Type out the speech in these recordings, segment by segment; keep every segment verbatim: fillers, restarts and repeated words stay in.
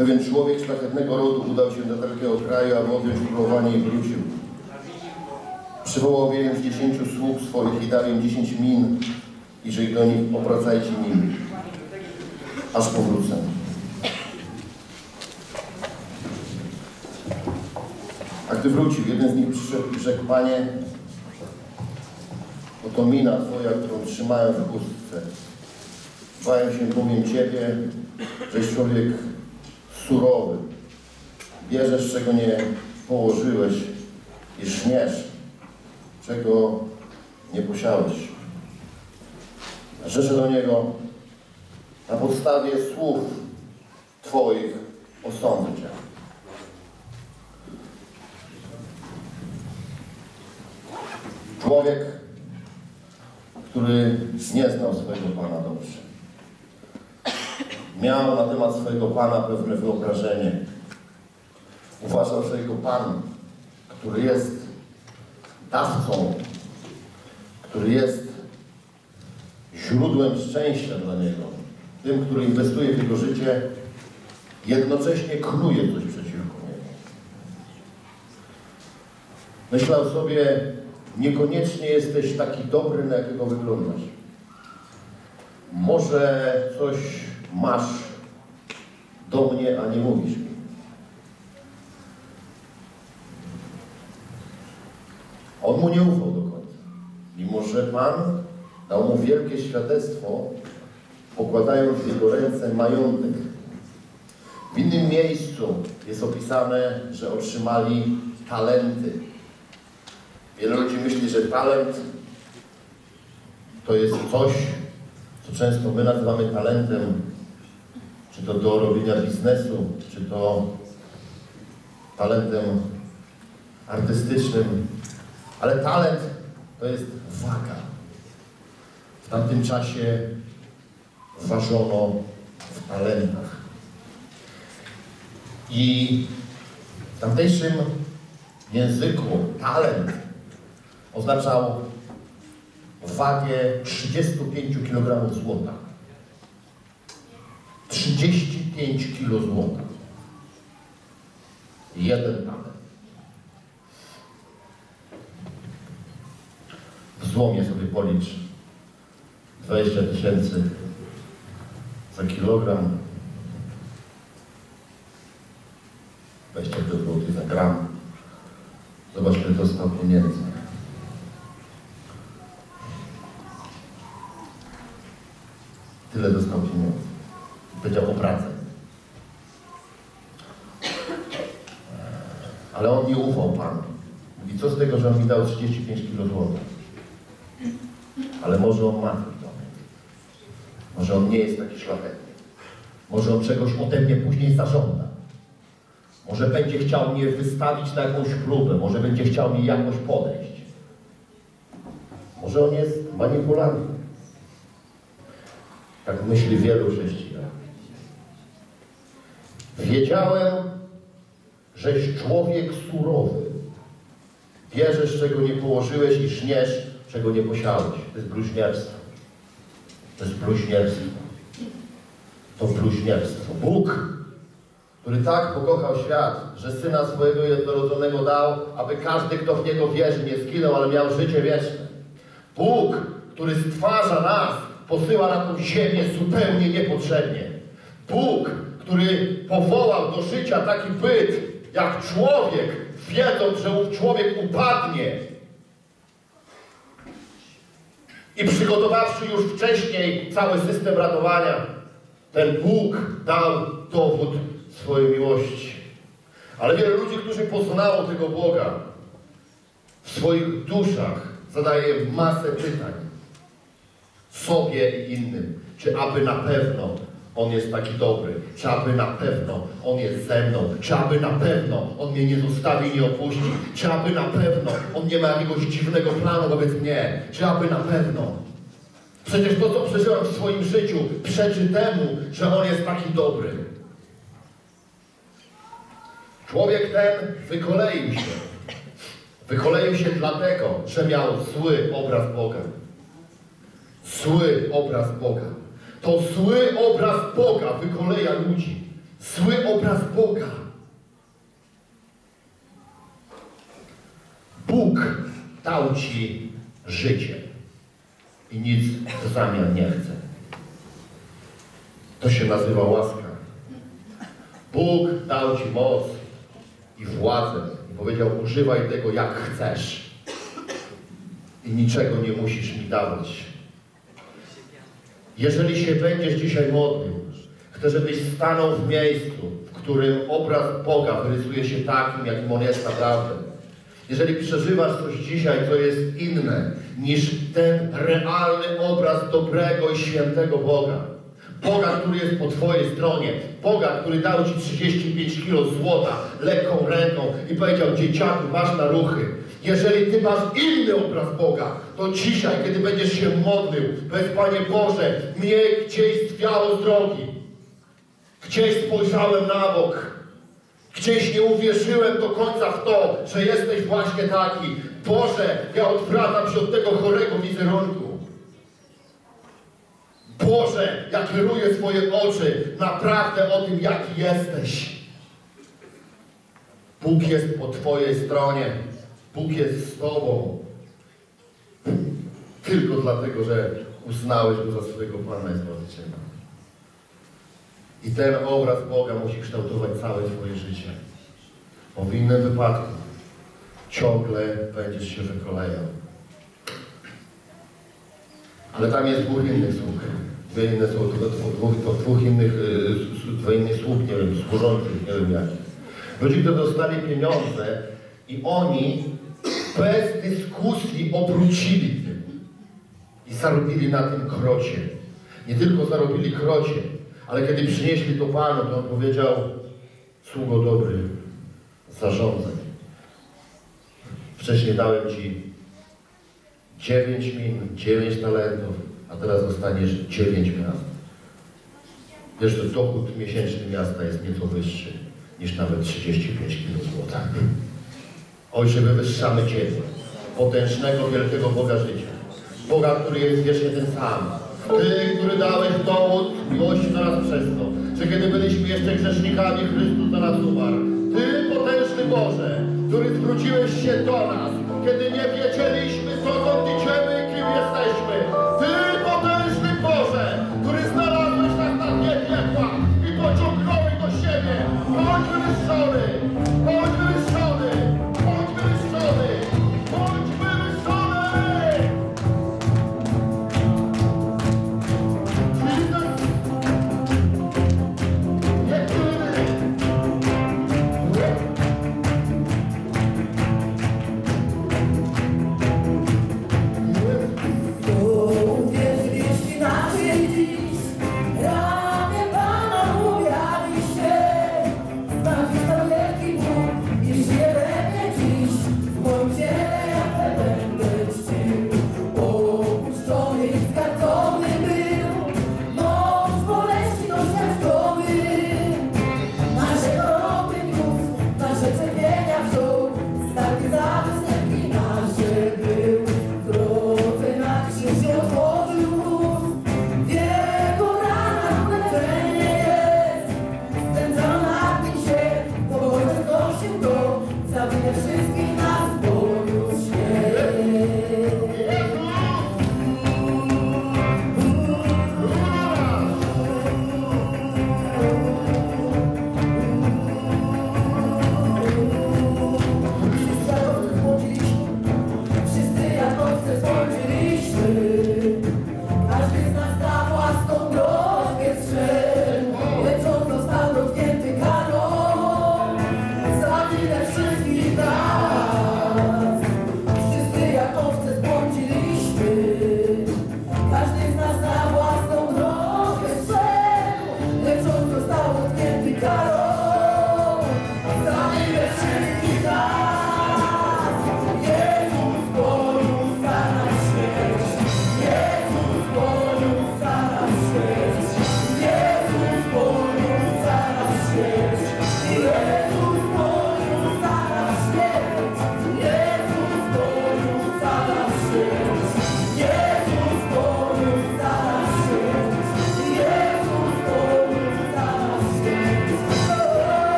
Pewien człowiek szlachetnego rodu udał się do takiego kraju, aby objąć królowanie i wrócił. Przywołał więc dziesięciu sług swoich i dał im dziesięć min i rzekł do nich: obracajcie nimi, aż powrócę. A gdy wrócił, jeden z nich przyszedł i rzekł: Panie, oto mina Twoja, którą trzymają w chustce. Bałem się bowiem Ciebie, żeś człowiek surowy. Bierzesz, czego nie położyłeś i żniesz, czego nie posiałeś. Rzeczę do niego: na podstawie słów Twoich osądzę Cię. Człowiek, który nie znał swojego Pana dobrze, miał na temat swojego Pana pewne wyobrażenie. Uważał, że jego Pan, który jest dawcą, który jest źródłem szczęścia dla niego, tym, który inwestuje w jego życie, jednocześnie knuje coś przeciwko niemu. Myślał sobie: niekoniecznie jesteś taki dobry, na jakiego wyglądasz. Może coś masz do mnie, a nie mówisz mi. On mu nie ufał do końca. Mimo że Pan dał mu wielkie świadectwo, pokładając w jego ręce majątek. W innym miejscu jest opisane, że otrzymali talenty. Wiele ludzi myśli, że talent to jest coś, co często my nazywamy talentem, czy to do robienia biznesu, czy to talentem artystycznym. Ale talent to jest waga. W tamtym czasie ważono w talentach. I w tamtejszym języku talent oznaczał wagę trzydziestu pięciu kilogramów złota. trzydzieści pięć kilo złota. Jeden talent. W złomie sobie policz. dwadzieścia tysięcy za kilogram. dwadzieścia złotych za gram. Zobacz, ile dostał pieniędzy. Tyle dostał pieniędzy. Powiedział o pracę. Ale on nie ufał Panu. Mówi: co z tego, że on mi dał trzydzieści pięć kilo złota? Ale może on ma coś do mnie. Może on nie jest taki szlachetny. Może on czegoś ode mnie później zażąda. Może będzie chciał mnie wystawić na jakąś próbę. Może będzie chciał mi jakoś podejść. Może on jest manipulantem. Tak myśli wielu chrześcijan. Wiedziałem, żeś człowiek surowy. Bierzesz, czego nie położyłeś i żniesz, czego nie posiałeś. To jest bluźnierstwo. To jest bluźnierstwo. To bluźnierstwo. Bóg, który tak pokochał świat, że Syna swojego jednorodzonego dał, aby każdy, kto w Niego wierzy, nie zginął, ale miał życie wieczne. Bóg, który stwarza nas, posyła na tą ziemię zupełnie niepotrzebnie. Bóg, który powołał do życia taki byt, jak człowiek, wiedząc, że ów człowiek upadnie. I przygotowawszy już wcześniej cały system ratowania, ten Bóg dał dowód swojej miłości. Ale wiele ludzi, którzy poznało tego Boga, w swoich duszach zadaje masę pytań sobie i innym. Czy aby na pewno On jest taki dobry? Czy aby na pewno On jest ze mną? Czy aby na pewno On mnie nie zostawi i nie opuści? Czy aby na pewno On nie ma jakiegoś dziwnego planu wobec mnie? Czy aby na pewno? Przecież to, co przeżyłem w swoim życiu, przeczy temu, że On jest taki dobry. Człowiek ten wykoleił się. Wykoleił się dlatego, że miał zły obraz Boga. Zły obraz Boga. To zły obraz Boga wykoleja ludzi. Zły obraz Boga. Bóg dał ci życie i nic w zamian nie chce. To się nazywa łaska. Bóg dał ci moc i władzę i powiedział: używaj tego jak chcesz i niczego nie musisz mi dawać. Jeżeli się będziesz dzisiaj modlił, chcę, żebyś stanął w miejscu, w którym obraz Boga wyrysuje się takim, jakim on jest naprawdę. Jeżeli przeżywasz coś dzisiaj, co jest inne niż ten realny obraz dobrego i świętego Boga, Boga, który jest po twojej stronie, Boga, który dał ci trzydzieści pięć kilo złota lekką ręką i powiedział: dzieciaku, masz na ruchy. Jeżeli ty masz inny obraz Boga, to dzisiaj, kiedy będziesz się modlił, powiedz: Panie Boże, mnie gdzieś zwiało z drogi, gdzieś spojrzałem na bok, gdzieś nie uwierzyłem do końca w to, że jesteś właśnie taki. Boże, ja odwracam się od tego chorego wizerunku. Boże, ja kieruję swoje oczy naprawdę o tym, jaki jesteś. Bóg jest po twojej stronie. Bóg jest z tobą. Tylko dlatego, że uznałeś Go za swojego Pana i Zbawiciela. I ten obraz Boga musi kształtować całe twoje życie. Bo w innym wypadku ciągle będziesz się wykolejał. Ale tam jest dwóch innych sług. Dwie inne są, dwóch, dwóch innych, dwa innych sług, nie wiem, służących, nie wiem jakich. Ludzie, którzy dostali pieniądze i oni bez dyskusji obrócili tym. I zarobili na tym krocie. Nie tylko zarobili krocie, ale kiedy przynieśli to Panu, to on powiedział: sługo dobry, zarządzaj. Wcześniej dałem ci dziewięć min, dziewięć talentów, a teraz dostaniesz dziewięć miast. Wiesz, że dochód miesięczny miasta jest nieco wyższy niż nawet trzydzieści pięć kilo złota. Ojcze, wywyższamy Ciebie, potężnego, wielkiego Boga życia. Boga, który jest wiecznie ten sam. Ty, który dałeś dowód miłości na nas przez to, że kiedy byliśmy jeszcze grzesznikami, Chrystus za nas umarł. Ty, potężny Boże, który zwróciłeś się do nas, kiedy nie wiedzieliśmy, dokąd idziemy i kim jesteśmy. Ty, potężny Boże, który znalazłeś nas na dnie piekła i pociągnąłeś do siebie. Bądź wywyższony, bądź wywyższony, bądź wywyższony, bądź wywyższony!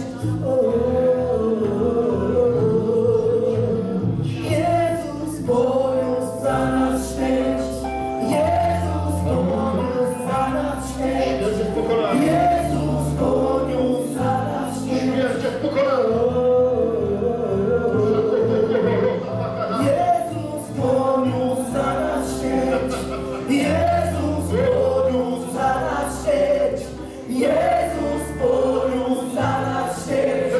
Jezus poniósł za nas śmierć. Jezus poniósł za nas śmierć. Jezus poniósł za nas śmierć. Śmierć jest pokonana. Jezus poniósł za nas śmierć. Jezus poniósł za nas śmierć. Jezus poniósł za nas śmierć.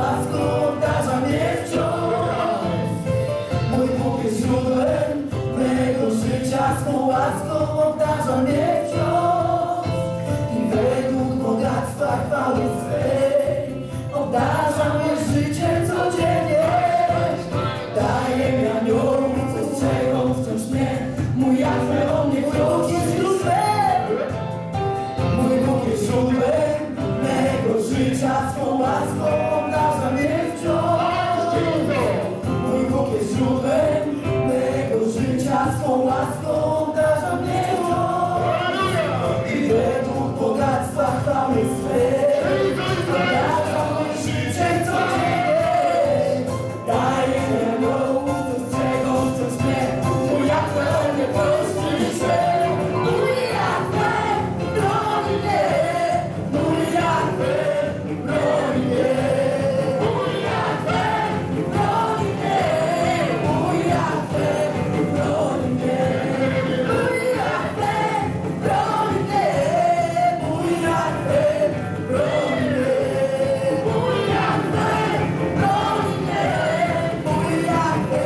łaską obdarza mnie wciąż. Mój Bóg jest źródłem mego życia, swą łaską obdarza mnie wciąż. I według bogactwa chwały swej obdarza mnie życiem codziennie. Daje mi aniołów, co strzegą wciąż mnie. Mój Jahwe o mnie chodzi z źródłem. Mój Bóg jest źródłem mego życia, swą łaską obdarza mnie wciąż. Mój Bóg jest źródłem mego życia, swą łaską obdarza mnie wciąż. I według bogactwa chwały swej obdarza mnie życiem codziennie. Daje mi aniołów, co strzegą wciąż mnie. Mój Jahwe o mnie troszczy się. Mój Jahwe broni mnie. Mój Jahwe broni mnie. Mój Jahwe broni mnie. Mój Jahwe broni mnie. Mój Jahwe broni mnie. Mój Jahwe broni mnie. Mój Jahwe broni mnie. Mój Jahwe.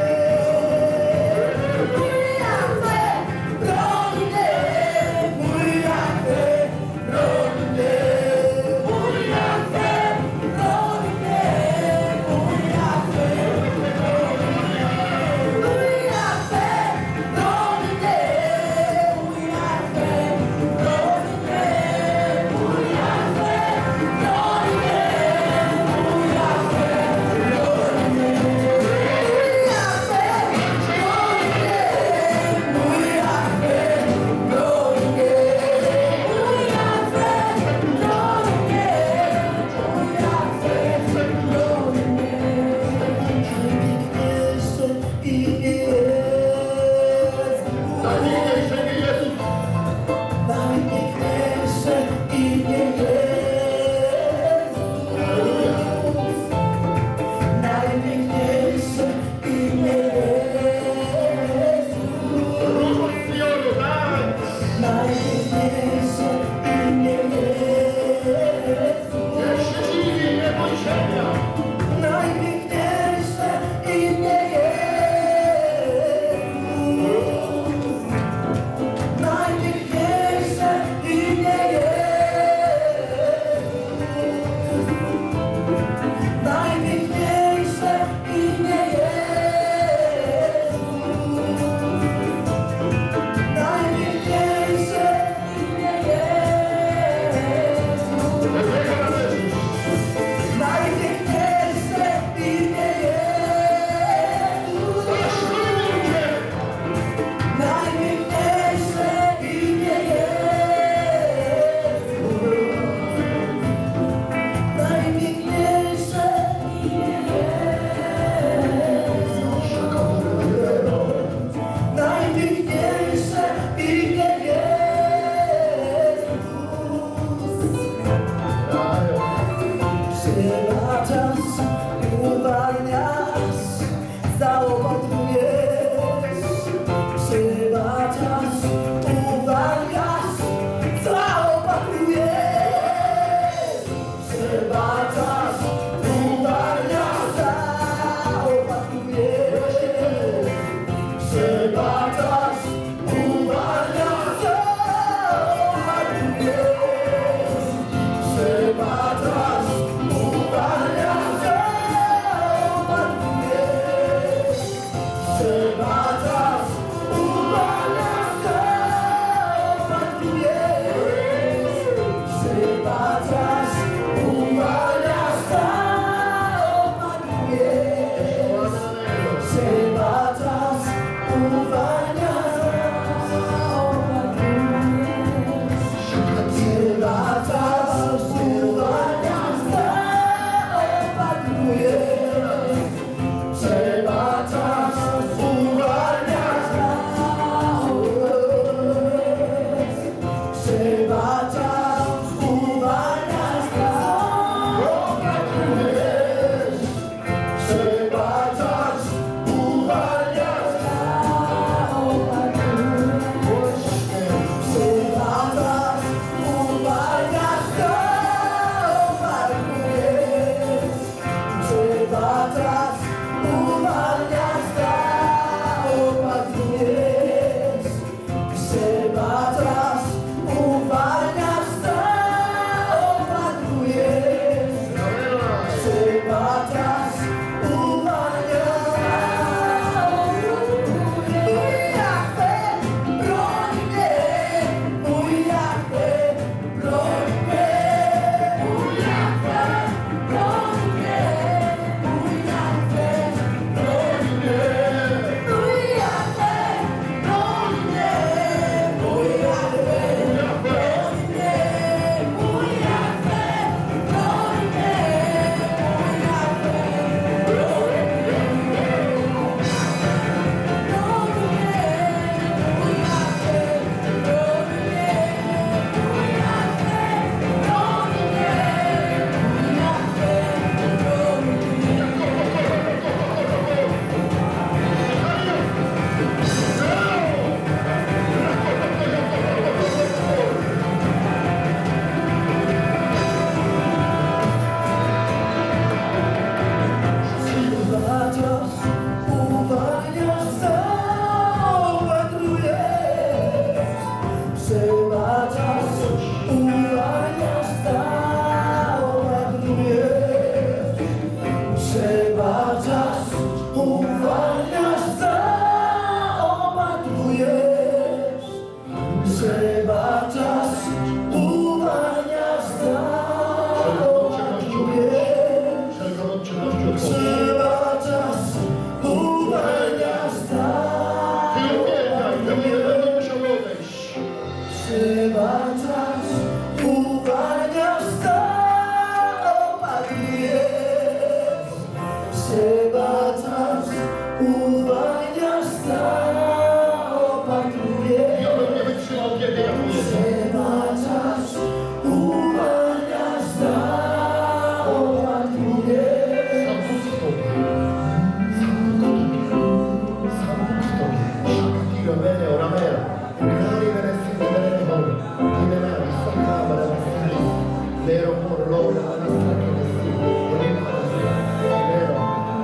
Mój Jahwe broni mnie. Mój Jahwe broni mnie. Mój Jahwe broni mnie. Mój Jahwe broni mnie. Mój Jahwe broni mnie. Mój Jahwe broni mnie. Mój Jahwe broni mnie. Mój Jahwe broni mnie. Mój najpiękniejsze imię Jezus. Najpiękniejsze imię Jezus. Najpiękniejsze imię Jezus. Najpiękniejsze imię Jezus. Najpiękniejsze imię Jezus. Najpiękniejsze imię Jezus. Najpiękniejsze imię Jezus. Najpiękniejsze imię Jezus. Najpiękniejsze imię Jezus. Najpiękniejsze imię Jezus. Najpiękniejsze imię Jezus. Przebaczasz i uwalniasz, zaopatrujesz. Przebaczasz, uwalniasz, zaopatrujesz. Przebaczasz, uwalniasz, zaopatrujesz. Przebaczasz, uwalniasz, zaopatrujesz. Przebaczasz, uwalniasz, zaopatrujesz. uwalniasz stan, opatrujesz. Ja bym nie wytrzymał, kiedy ja pojedę. Przebaczasz, uwalniasz stan, opatrujesz. Sam Bóg w Tobie. Sam Bóg w Tobie. Sam Bóg w Tobie. Shakatiro bene oramera. Grari bene sini bene hon. Dinenari saka bene vasili. Lero por lora na saka nasi. Rima nasi. Lero.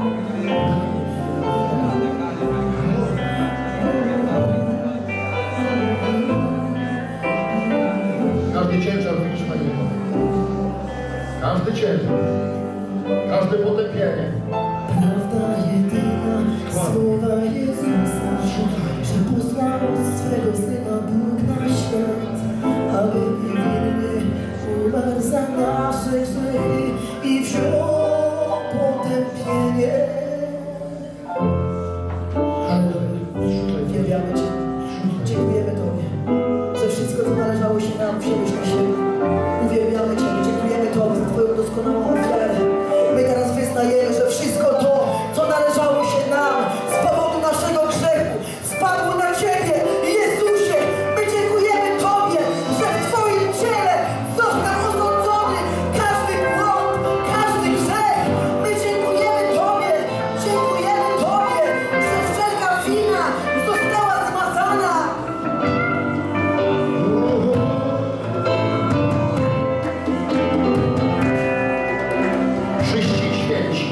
Każdy ciężar widzisz na niego. Każdy ciężar. Każde potępienie. Prawda jedyna, słowa Jezusa, że posłał swego Syna Bóg na świat, aby niewinnie umarł za nasze grzechy i wziął potępienie. Uwielbiamy Cię, dziękujemy Tobie, że wszystko, co należało się nam, wziąłeś na siebie. Uwielbiamy Cię, dziękujemy Tobie za Twoją doskonałą ofiarę. My teraz wyznajemy, że wszystko to, co należało się nam z powodu naszego grzechu, spadło na Ciebie, Jezusie. My dziękujemy Tobie, że w Twoim ciele został osądzony każdy błąd, każdy grzech. My dziękujemy Tobie, dziękujemy Tobie, że wszelka wina została zmazana. Czyści i święci.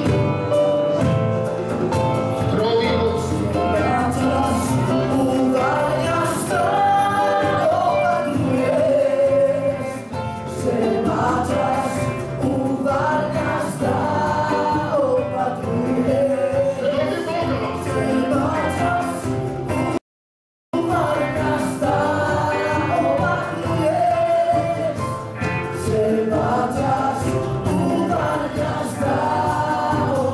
Zdrowi i mocni. Przebaczasz, uwalniasz stan, opatrujesz. Przebaczasz, uwalniasz stan, opatrujesz. Zdrowi Boga. Przebaczasz, uwalniasz stan, opatrujesz. Przebaczasz, uwalniasz stan, opatrujesz.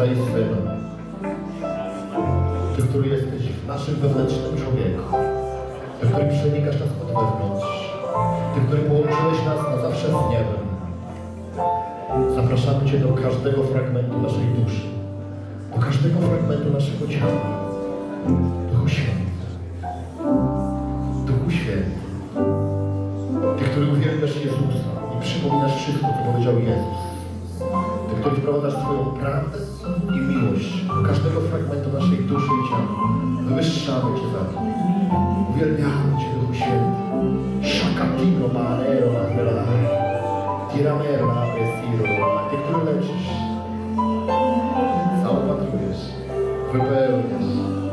i Syna. Ty, który jesteś w naszym wewnętrznym człowieku. Ty, który przenikasz nas od wewnątrz. Ty, który połączyłeś nas na zawsze z niebem. Zapraszamy Cię do każdego fragmentu naszej duszy. Do każdego fragmentu naszego ciała. Duchu Święty. Duchu Święty. Ty, który uwielbiasz Jezusa i przypominasz wszystko, co powiedział Jezus. Ty, który wprowadzasz swoją prawdę i miłość do każdego fragmentu naszej duszy i ciała. Wywyższamy Cię za to. Uwielbiamy Cię, Duchu Święty. Shakatino manero andela. Tiramero apesiro. Ty, który leczysz, zaopatrujesz, wypełniasz,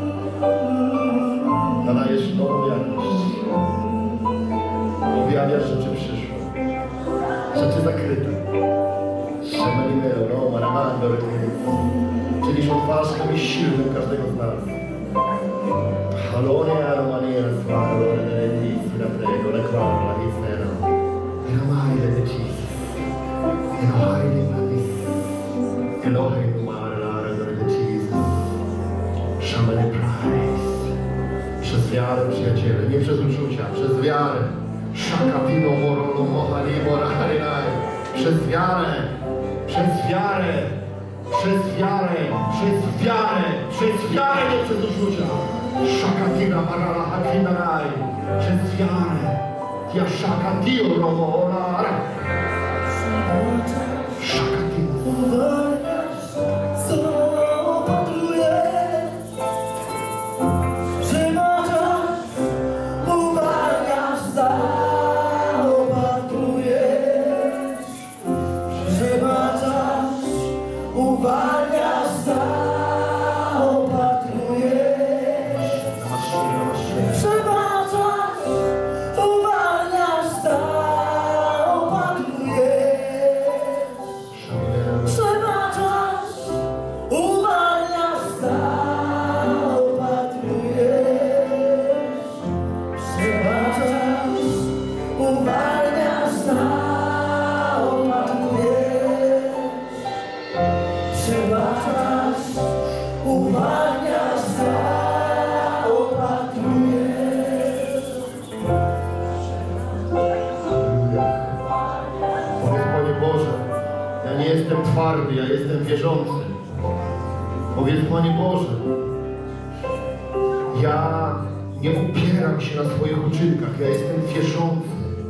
nadajesz nową jakość. Objawiasz rzeczy przyszłe, rzeczy zakryte. Szemelinero, Roma, Ramando, czynisz odważnym i silnym każdego z nas. Halonia, Romaniera, Swaro, Renetisi, la prego, la quara, la hizera. Enomai, le decis. Elohai, le matis. Elohai, numare, la re, Jesus. Szamany praise. Przez wiarę, przyjaciele, nie przez uczucia, przez wiarę. Shakatino, morono, mohali, moraharinai. Przez wiarę, przez wiarę, przez wiarę, przez wiarę, przez wiarę, nie przez uczucia. Shakatina, marala, hakinaraj. Przez wiarę. Ja shakatio, romo, olara. Shakatina. Twardy, ja jestem wierzący. Powiedz, Panie Boże, ja nie opieram się na swoich uczynkach, ja jestem wierzący.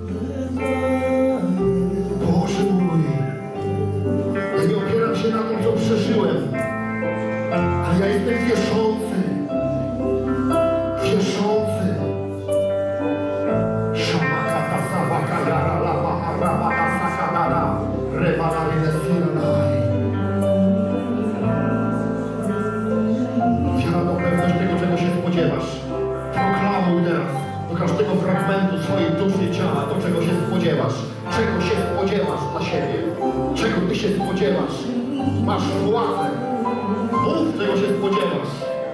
Boże mój, ja nie opieram się na tym, co przeżyłem, ale ja jestem wierzący. Wierzący. Szamakata sawaka yara lama harabata sakadara rebanarine sinanai. Wiara to pewność tego, czego się spodziewasz. Proklamuj teraz do każdego fragmentu swojej duszy i ciała, do czego się spodziewasz. Czego się spodziewasz dla siebie? Czego Ty się spodziewasz? Masz władzę. Mów, czego się spodziewasz.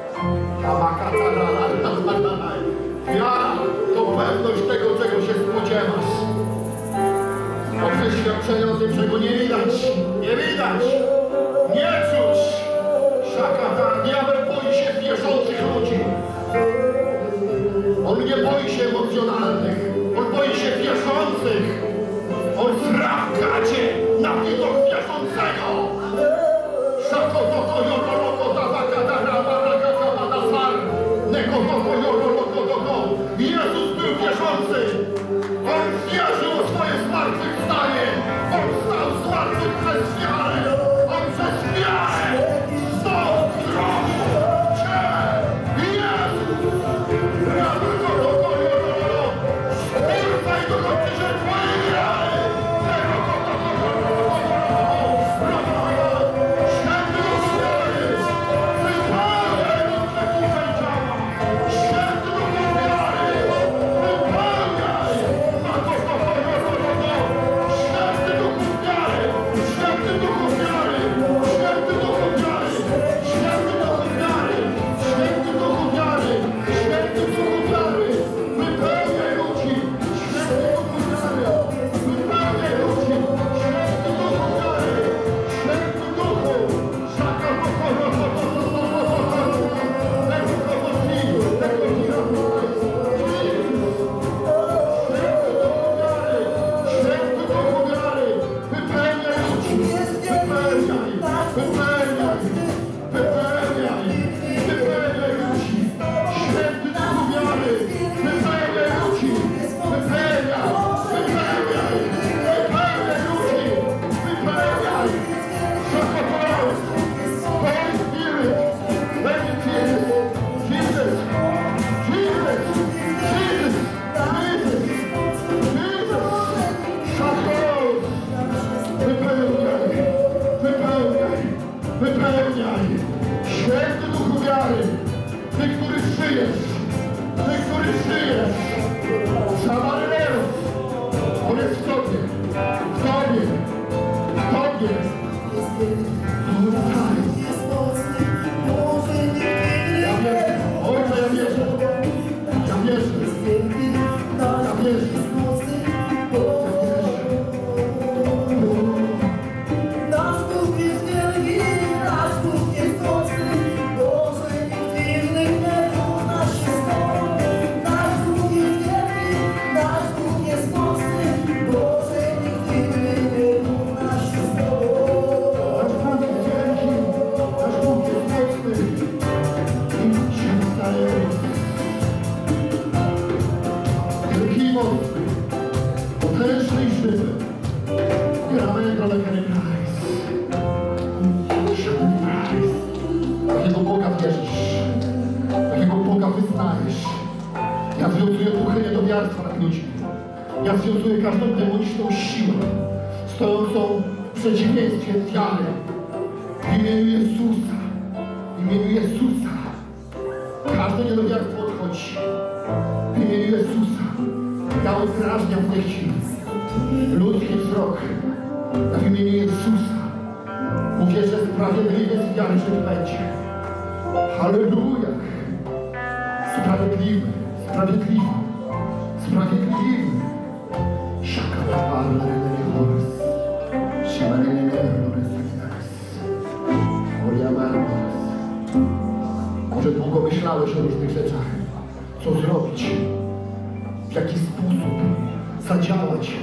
Wiara to pewność tego, czego się spodziewasz. To przeświadczenie o tym, czego nie widać. Nie widać. Nie czuć. Szakata. Diabeł boi się wierzących ludzi. On nie boi się emocjonalnych. On boi się wierzących. On zra w gacie na widok wierzącego. Szakotoko joroloko tabakadarabarakakamadasar. Nekotoko joroloko doko. Jezus był wierzący. On wierzył o swoje zmartwychwstanie. On stał z martwych przez wiarę. On przez wiarę napełniaj. Święty Duchu wiary, Ty, który żyjesz, Ty, który żyjesz, Samarynerów, On jest w Tobie, w Tobie, w Tobie. O, tak. Ja wierzę, Ojcze, ja wierzę, ja wierzę, ja wierzę. Nasz Bóg jest wielki, nasz Bóg jest mocny, Boże, nikt innych nie równa się z Tobą. Nasz Bóg jest wielki, nasz Bóg jest mocny, Boże, nikt inny nie równa się z Tobą. Nasz Bóg jest wielki, nasz Bóg jest mocny. Nic się nie staje. Wielki i mocny, potężny i żywy. Gramy Lekary Price. Takiego Boga wierzysz, takiego Boga wyznajesz. Ja związuję duchy niedowiarstwa nad ludźmi. Ja związuję każdą demoniczną siłę stojącą w przeciwieństwie wiary. W imieniu Jezusa, w imieniu Jezusa. Każde niedowiarstwo odchodzi. W imieniu Jezusa. Ja uprażniam w tej chwili ludzki wzrok. W imieniu Jezusa mówię, że sprawiedliwy z wiary żyć będzie. Halleluja! Sprawiedliwy, sprawiedliwy, sprawiedliwy. Szakapapala renene horas. Shimarenene horas. Oriamarmas. Może długo myślałeś o różnych rzeczach. Co zrobić? W jaki sposób zadziałać,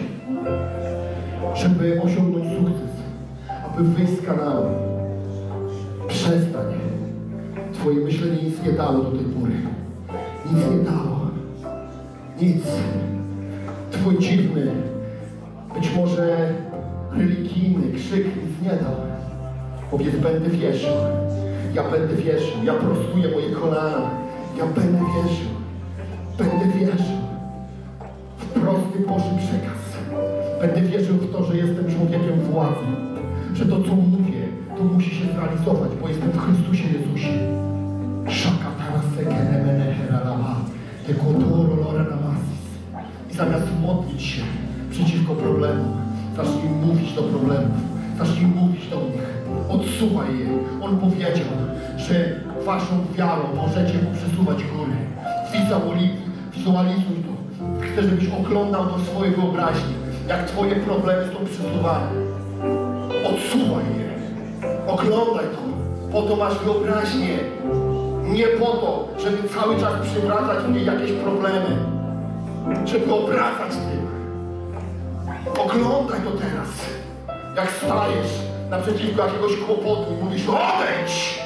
żeby osiągnąć sukces, aby wyjść z kanału. Przestań. Twoje myślenie nic nie dało do tej pory. Nic nie dało. Nic. Twój dziwny, być może religijny krzyk nic nie dał. Powiedz, będę wierzył. Ja będę wierzył. Ja prostuję moje kolana. Ja będę wierzył. Będę wierzył w prosty Boży przekaz. Będę wierzył w to, że jestem człowiekiem władzy. Że to, co mówię, to musi się zrealizować, bo jestem w Chrystusie Jezusie. I zamiast modlić się przeciwko problemom, zacznij mówić do problemów. Zacznij mówić do nich. Odsuwaj je. On powiedział, że waszą wiarą możecie mu przesuwać góry. Wizualizuj to. Chcę, żebyś oglądał to w swojej wyobraźni, jak twoje problemy są przesuwane. Odsuwaj je. Oglądaj to. Po to masz wyobraźnię. Nie po to, żeby cały czas przywracać w niej jakieś problemy. Żeby obracać tym. Oglądaj to teraz. Jak stajesz naprzeciwko jakiegoś kłopotu i mówisz: odejdź!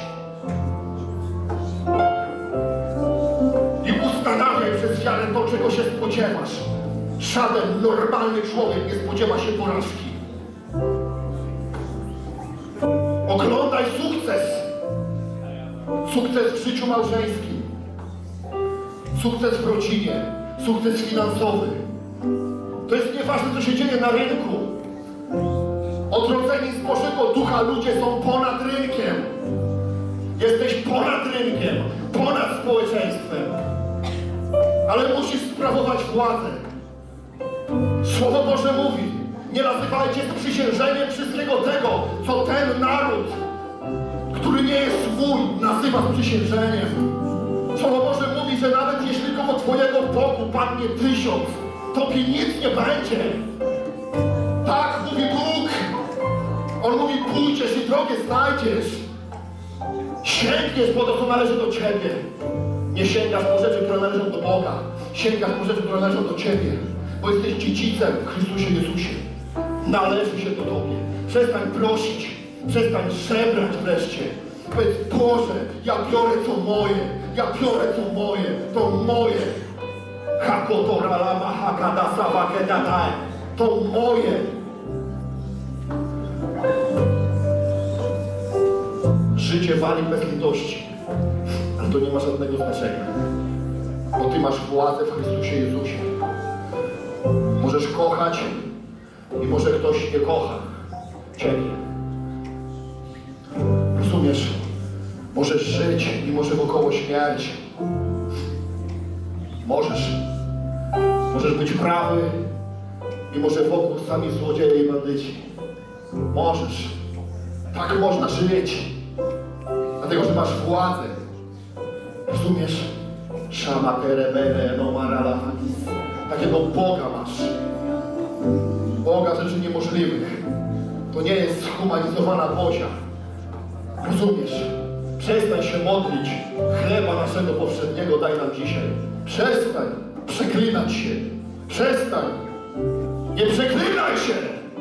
I ustanawiaj przez wiarę to, czego się spodziewasz. Żaden normalny człowiek nie spodziewa się porażki. Oglądaj sukces. Sukces w życiu małżeńskim. Sukces w rodzinie. Sukces finansowy. To jest nieważne, co się dzieje na rynku. Odrodzeni z Bożego Ducha ludzie są ponad rynkiem. Jesteś ponad rynkiem, ponad społeczeństwem. Ale musisz sprawować władzę. Słowo Boże mówi: nie nazywajcie sprzysiężeniem wszystkiego tego, co ten naród, który nie jest mój, nazywa sprzysiężeniem. Słowo Boże mówi, że nawet jeśli koło twojego boku padnie tysiąc, tobie nic nie będzie. Tak mówi Bóg. On mówi: pójdziesz i drogę znajdziesz. Sięgniesz po to, co należy do ciebie. Nie sięgasz po rzeczy, które należą do Boga. Sięgasz po rzeczy, które należą do ciebie. Bo jesteś dziedzicem w Chrystusie Jezusie. Należy się do tobie. Przestań prosić. Przestań żebrać wreszcie. Powiedz: Boże, ja biorę co moje. Ja biorę co moje. To moje. Hakotoralama hakadasa wakedadai. To moje. Życie wali bez litości, ale to nie ma żadnego znaczenia, bo ty masz władzę w Chrystusie Jezusie. Możesz kochać i może ktoś nie kocha ciebie. Po prostu Rozumiesz? Możesz żyć mimo że wokoło śmierć. Możesz. Możesz być prawy, mimo że wokół sami złodzieje i bandyci. Możesz. Tak można żyć. Dlatego, że masz władzę. Rozumiesz? Szama terebele no marala hadis. Takiego Boga masz. Boga rzeczy niemożliwych. To nie jest zhumanizowana Bozia. Rozumiesz? Przestań się modlić. Chleba naszego powszedniego daj nam dzisiaj. Przestań przeklinać się. Przestań. Nie przeklinaj się!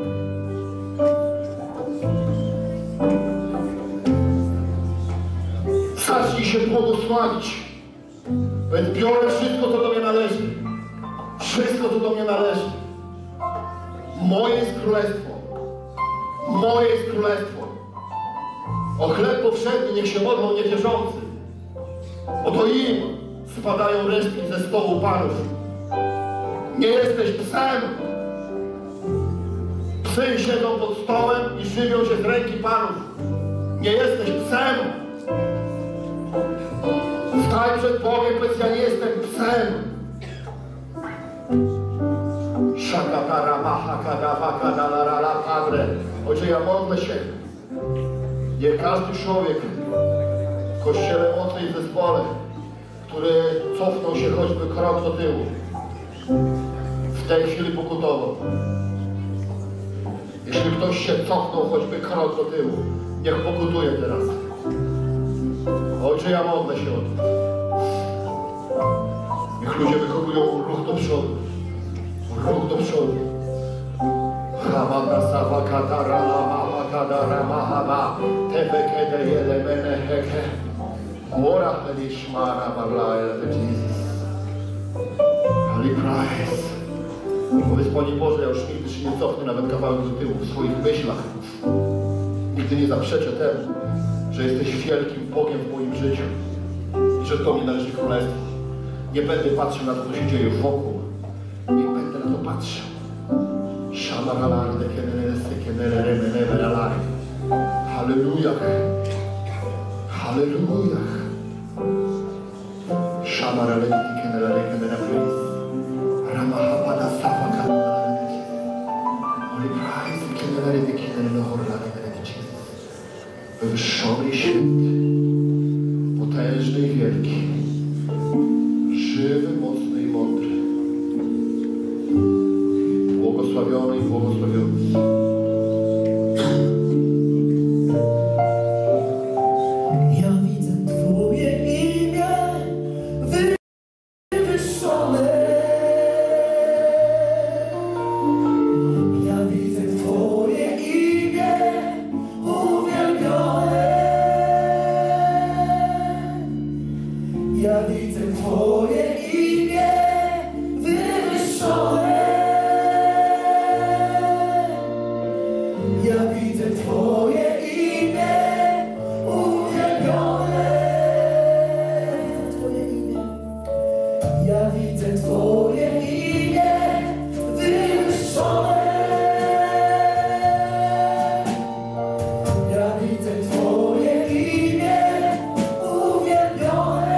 Zacznij się błogosławić. Więc biorę wszystko, co do mnie należy. Wszystko, co do mnie należy. Moje jest królestwo. Moje jest królestwo. O chleb powszedni niech się modlą niewierzący. Oto im spadają resztki ze stołu panów. Nie jesteś psem. Psy siedzą pod stołem i żywią się z ręki panów. Nie jesteś psem. Staj przed Bogiem, powiedz, ja nie jestem psem. Szakatara maha kadawa kadalarala padre. Ojcze, ja modlę się. Niech każdy człowiek w kościele mocy i zespole, który cofnął się choćby krok do tyłu, w tej chwili pokutował. Jeśli ktoś się cofnął choćby krok do tyłu, niech pokutuje teraz. Ojcze, ja modlę się o to. Niech ludzie wykonują ruch do przodu. Ruch do przodu. Hamada sawa kadara lama kadara mahaba tebekede yelemene heke ora halishmara marlaela de Jesus. Holy Christ. Powiedz, Panie Boże, ja już nigdy się nie cofnę nawet kawałek do tyłu w swoich myślach. Nigdy nie zaprzeczę temu, że jesteś wielkim Bogiem w moim życiu i że to mi należy królestwo. Nie będę patrzył na to, co się dzieje wokół. Nie będę na to patrzył. Hallelujah. Hallelujah. Wywyższony i święty, potężny i wielki, żywy, mocny i mądry, błogosławiony i błogosławiony. Ja widzę Twoje imię wywyższone. Ja widzę Twoje imię uwielbione. Ja widzę Twoje imię wywyższone. Ja widzę Twoje imię uwielbione. Twoje imię. Ja widzę Twoje imię wywyższone. Ja widzę Twoje imię uwielbione.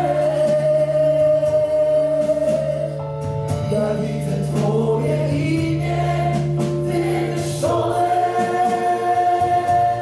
Ja widzę Twoje imię wywyższone.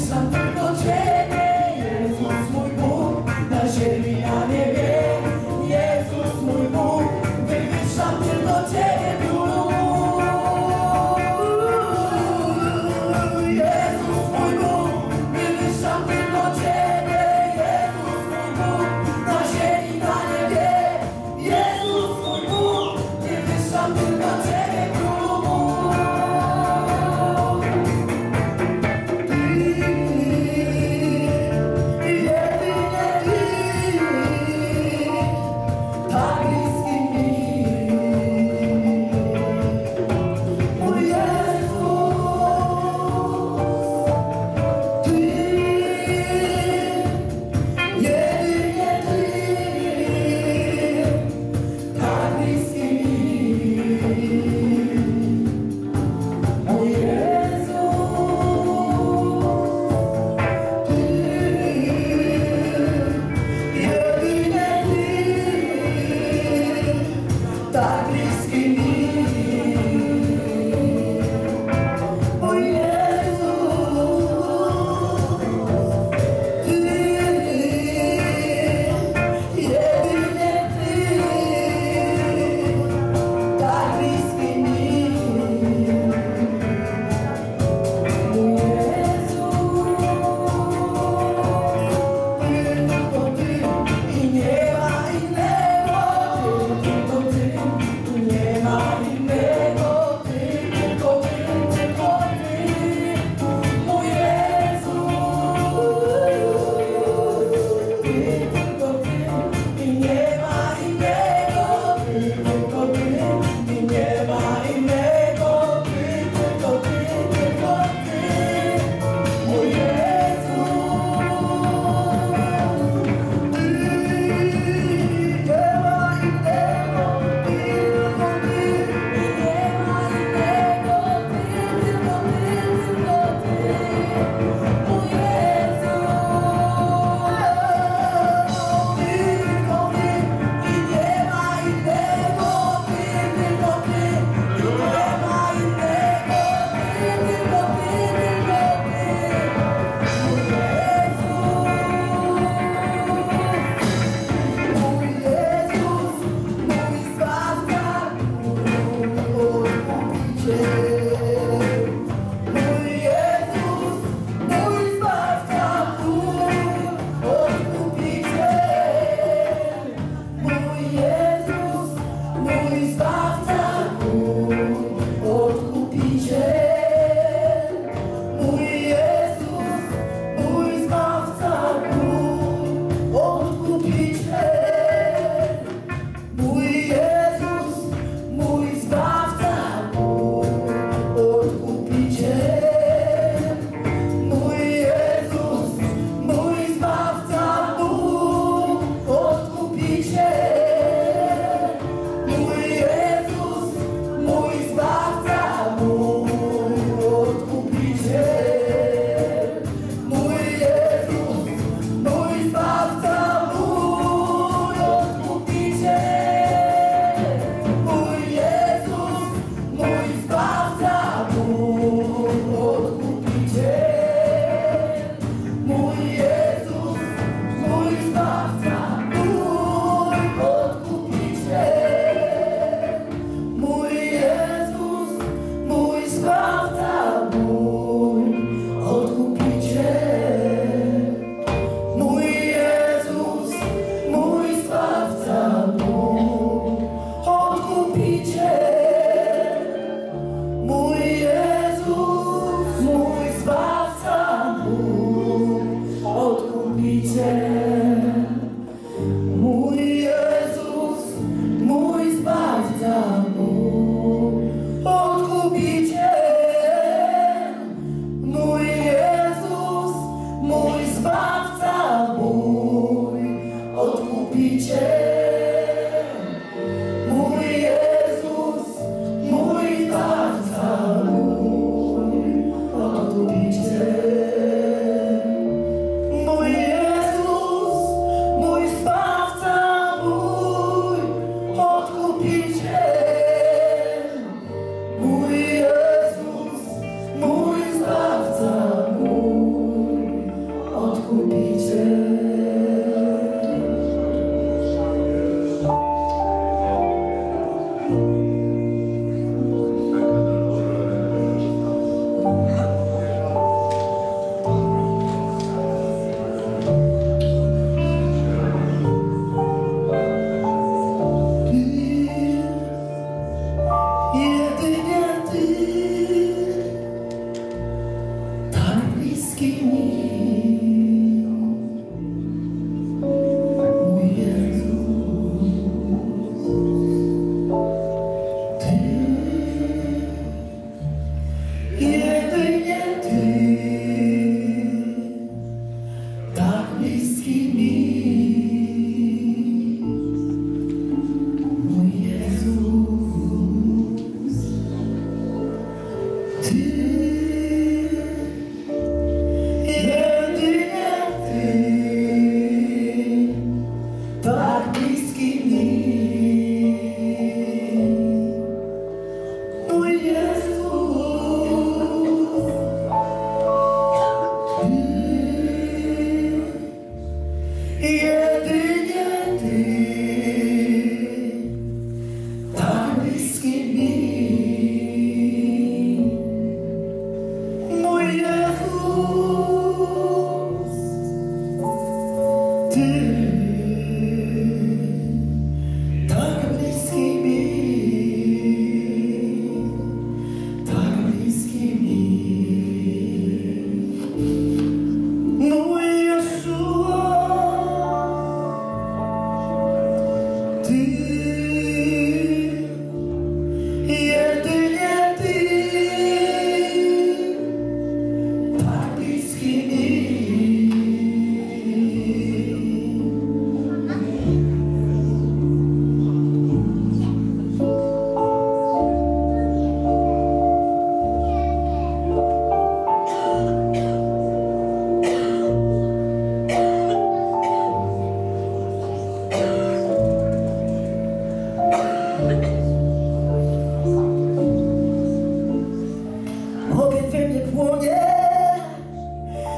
Wywyższam tylko Ciebie, Jezus mój Bóg, na ziemi, na niebie. Jezus mój Bóg, wywyższam tylko Ciebie, królu mój. Jezus mój Bóg, wywyższam tylko Ciebie, Jezus mój Bóg, na ziemi, na niebie. Jezus mój Bóg, wywyższam tylko Ciebie, królu mój. Ty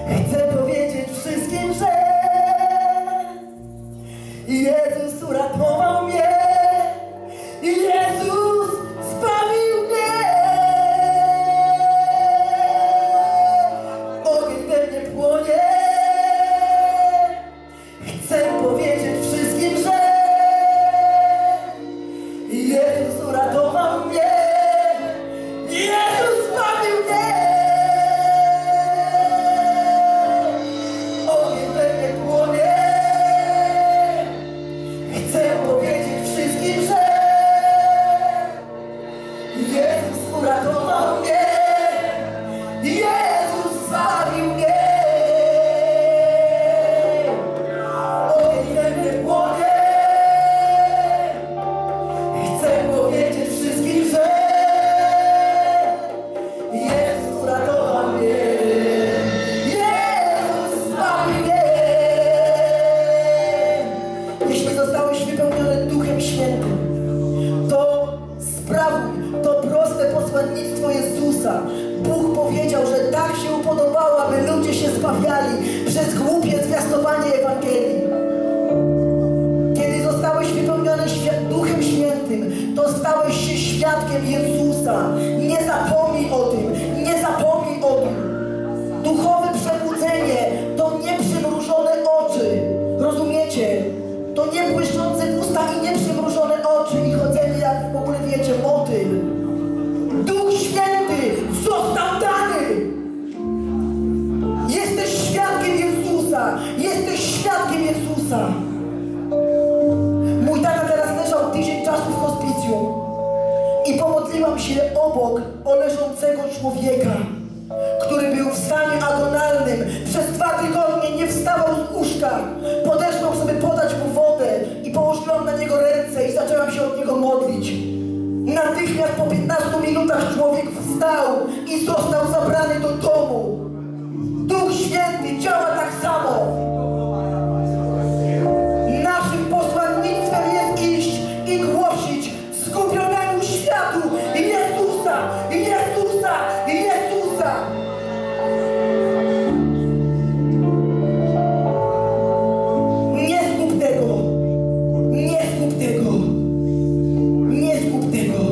Chcę powiedzieć wszystkim, że Jezus uratował mnie, Jezus zbawił mnie. Ogień we mnie płonie. Chcę powiedzieć wszystkim, że Jezus uratował mnie, Jezus zbawił mnie. Ogień we mnie płonie. Chcę powiedzieć wszystkim, że Jezus uratował mnie, Jezus zbawił mnie. Ogień we mnie płonie. Chcę powiedzieć wszystkim, że Jezus uratował mnie, Jezus zbawił mnie. Jeśli zostałeś wypełniony Duchem Świętym, to sprawuj to proste posłannictwo Jezusa. Bóg powiedział, że tak się upodobało, aby ludzie się zbawiali przez głupie zwiastowanie Ewangelii. Kiedy zostałeś wypełniony świ- Duchem Świętym, to stałeś się świadkiem Jezusa. Nie zapomnij o tym, nie zapomnij o tym. Duchowe przebudzenie to nie przymrużone oczy. Rozumiecie? To nie błyszczące usta i nie przymrużone oczy i chodzenie, jak w ogóle wiecie, motyl. Duch Święty został dany. Jesteś świadkiem Jezusa. Jesteś świadkiem Jezusa. Mój tata teraz leżał tydzień czasu w hospicjum i pomodliłam się obok o leżącego człowieka, który był w stanie agonalnym. Przez dwa tygodnie nie wstawał z łóżka. Podeszłam sobie podać mu wodę i położyłam na niego ręce i zaczęłam się od niego modlić. Natychmiast po piętnastu minutach człowiek wstał i został zabrany do domu. Duch Święty działa tak samo. Naszym posłannictwem jest iść i głosić zgubionemu światu Jezusa, Jezusa, Jezusa. Nie zgub tego, nie zgub tego, nie zgub tego.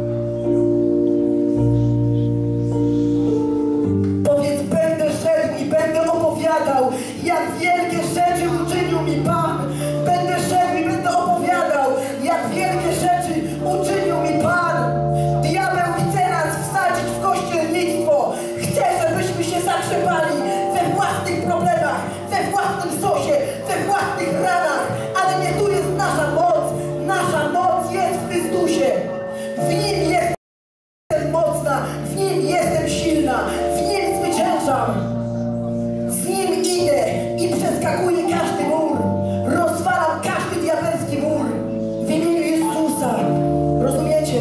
Powiedz, będę szedł i będę opowiadał, jak wielkie rzeczy uczynił mi Pan. Będę szedł i będę opowiadał, jak wielkie rzeczy uczynił mi Pan. Diabeł chce nas wsadzić w kościelnictwo. Chce, żebyśmy się zakrzepali we własnych problemach, we własnym sosie, we własnych ranach. Ale nie tu jest nasza moc. Nasza moc jest w Chrystusie. W Nim jestem mocna, w Nim jestem silna, w Nim zwyciężam. Z Nim idę i przeskakuję każdy mur. Rozwalam każdy diabelski mur. W imieniu Jezusa. Rozumiecie?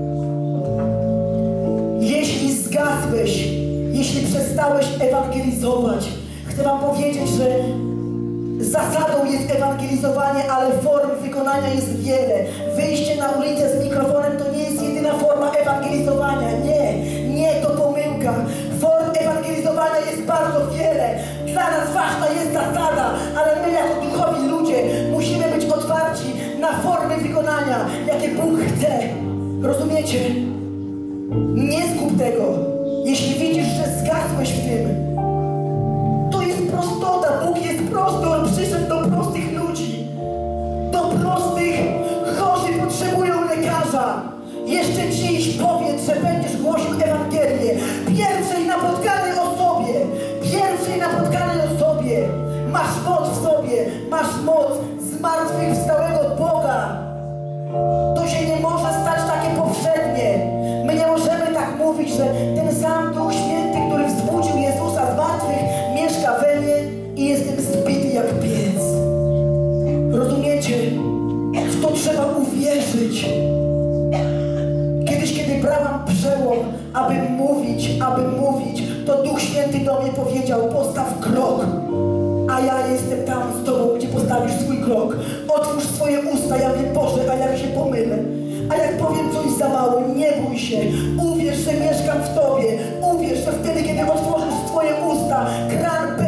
Jeśli zgasłeś, jeśli przestałeś ewangelizować, chcę wam powiedzieć, że zasadą jest ewangelizowanie, ale form wykonania jest wiele. Wyjście na ulicę z mikrofonem to nie jest jedyna forma ewangelizowania. Nie, nie, to pomyłka. Form ewangelizowania jest bardzo wiele. Dla nas ważna jest zasada, ale my jako duchowi ludzie musimy być otwarci na formy wykonania, jakie Bóg chce. Rozumiecie? Nie zgub tego. Jeśli widzisz, że zgasłeś w tym, to jest prostota. Bóg jest prosty. On przyszedł do prostych ludzi. Do prostych. Chorzy potrzebują lekarza. Jeszcze dziś powiedz, że będziesz głosił Ewangelię pierwszej napotkanej osobie. Pierwszej napotkanej osobie. Masz moc w sobie. Masz moc zmartwychwstałego Boga. To się nie może stać takie powszednie. My nie możemy tak mówić, że ten sam Duch Święty, który wzbudził Jezusa z martwych, mieszka we mnie i jestem zbity jak piec. Rozumiecie? W to trzeba uwierzyć. Kiedyś, kiedy brałam przełom, aby mówić, aby mówić, to Duch Święty do mnie powiedział: postaw krok. A ja jestem tam z Tobą, gdzie postawisz swój krok. Otwórz swoje usta. Ja wiem, Boże, a jak się pomylę? A jak powiem coś za mało, nie bój się. Uwierz, że mieszkam w Tobie. Uwierz, że wtedy, kiedy otworzysz swoje usta, kran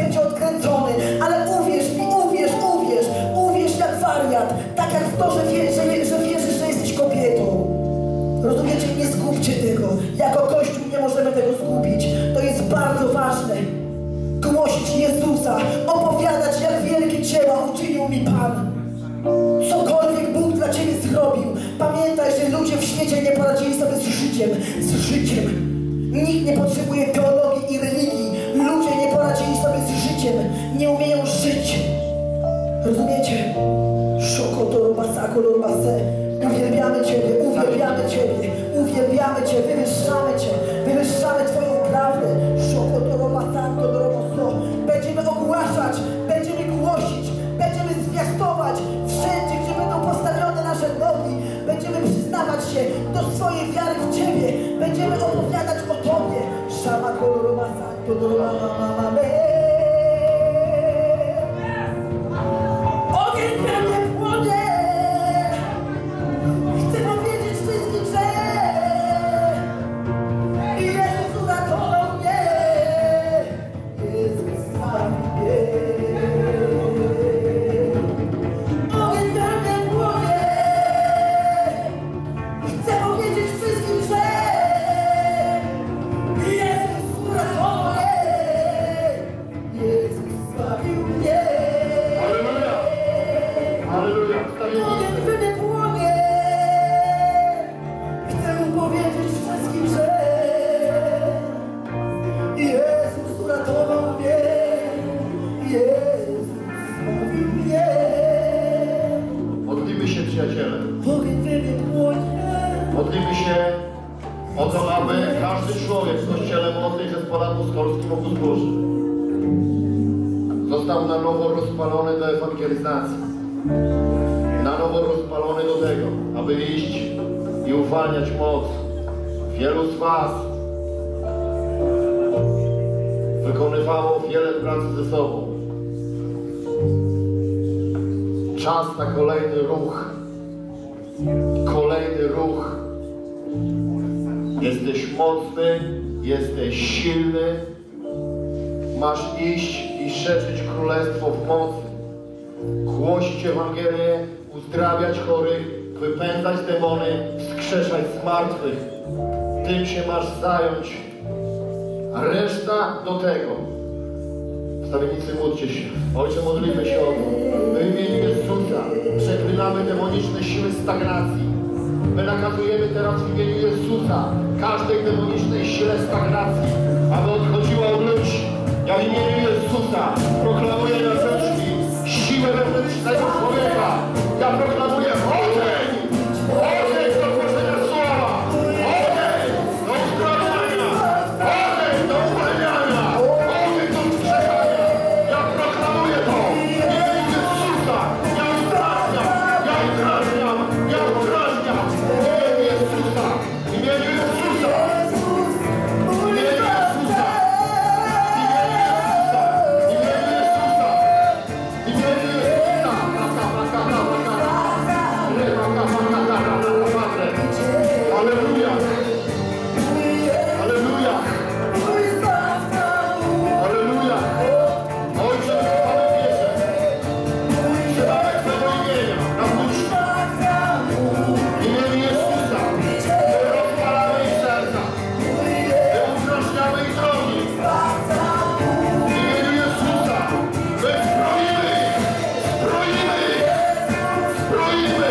głosić Jezusa, opowiadać, jak wielkie dzieła uczynił mi Pan. Cokolwiek Bóg dla Ciebie zrobił, pamiętaj, że ludzie w świecie nie poradzili sobie z życiem, z życiem. Nikt nie potrzebuje teologii i religii. Ludzie nie poradzili sobie z życiem, nie umieją żyć. Rozumiecie? Szokotoroba, kolorobase. Uwielbiamy Ciebie, uwielbiamy Ciebie, uwielbiamy Cię, wywyższamy Cię, wywyższamy Twoją prawdę. Szokotoroba, koloroboso. Będziemy ogłaszać, będziemy głosić, będziemy zwiastować wszędzie, gdzie będą postawione nasze nogi. Będziemy przyznawać się do swojej wiary w Ciebie. Będziemy opowiadać o Tobie. Szama koloroba, koloroba, mama, me. Ogień we mnie płonie. Chcę powiedzieć wszystkim, że Jezus uratował mnie. Jezus zbawił mnie. Ogień we mnie płonie. Chcę powiedzieć wszystkim, że Jezus uratował mnie. Jezus zbawił mnie. Halleluja! Halleluja! Wstawił Ogień we mnie płonie. Chcę powiedzieć wszystkim, że Jezus uratował mnie. Jezus zbawił mnie. Modlimy się, przyjaciele. Ogień we mnie płonie. Modlimy się o to, aby każdy człowiek w Kościele Młodych Zespole Apostolskim Obóz Boży został na nowo rozpalony do ewangelizacji. Na nowo rozpalony do tego, aby iść i uwalniać moc. Wielu z Was wykonywało wiele pracy ze sobą. Czas na kolejny ruch. Kolejny ruch. Jesteś mocny, jesteś silny. Masz iść i szerzyć królestwo w mocy. Głosić Ewangelię, uzdrawiać chorych, wypędzać demony, wskrzeszać zmartwych. Tym się masz zająć. A reszta do tego. Wstawiennicy, módlcie się. Ojcze, modlimy się o to. My w imieniu Jezusa przeklinamy demoniczne siły stagnacji. My nakazujemy teraz w imieniu Jezusa każdej demonicznej sile stagnacji, aby odchodziła od ludzi. Ja w imieniu Jezusa proklamuję na rzeczki siłę wewnętrznego człowieka. Ja proklamuję ogień! Ogień do głoszenia słowa! Ogień do uzdrowienia! Ogień do uwalniania! Ogień do wskrzeszania! Ja proklamuję to w imieniu Jezusa! Ja udrażniam! Ja udrażniam! Ja udrażniam! W imieniu Jezusa! W imieniu Jezusa! W imieniu Jezusa! Aleluja! Aleluja! Aleluja! Ojcze, Panu wierzę. Wzywamy Twego imienia na puszczy. W imieniu Jezusa. My rozpalamy ich serca. My uzdrożniamy ich drogi. W imieniu Jezusa. My zbroimy ich. Zbroimy ich. Zbroimy.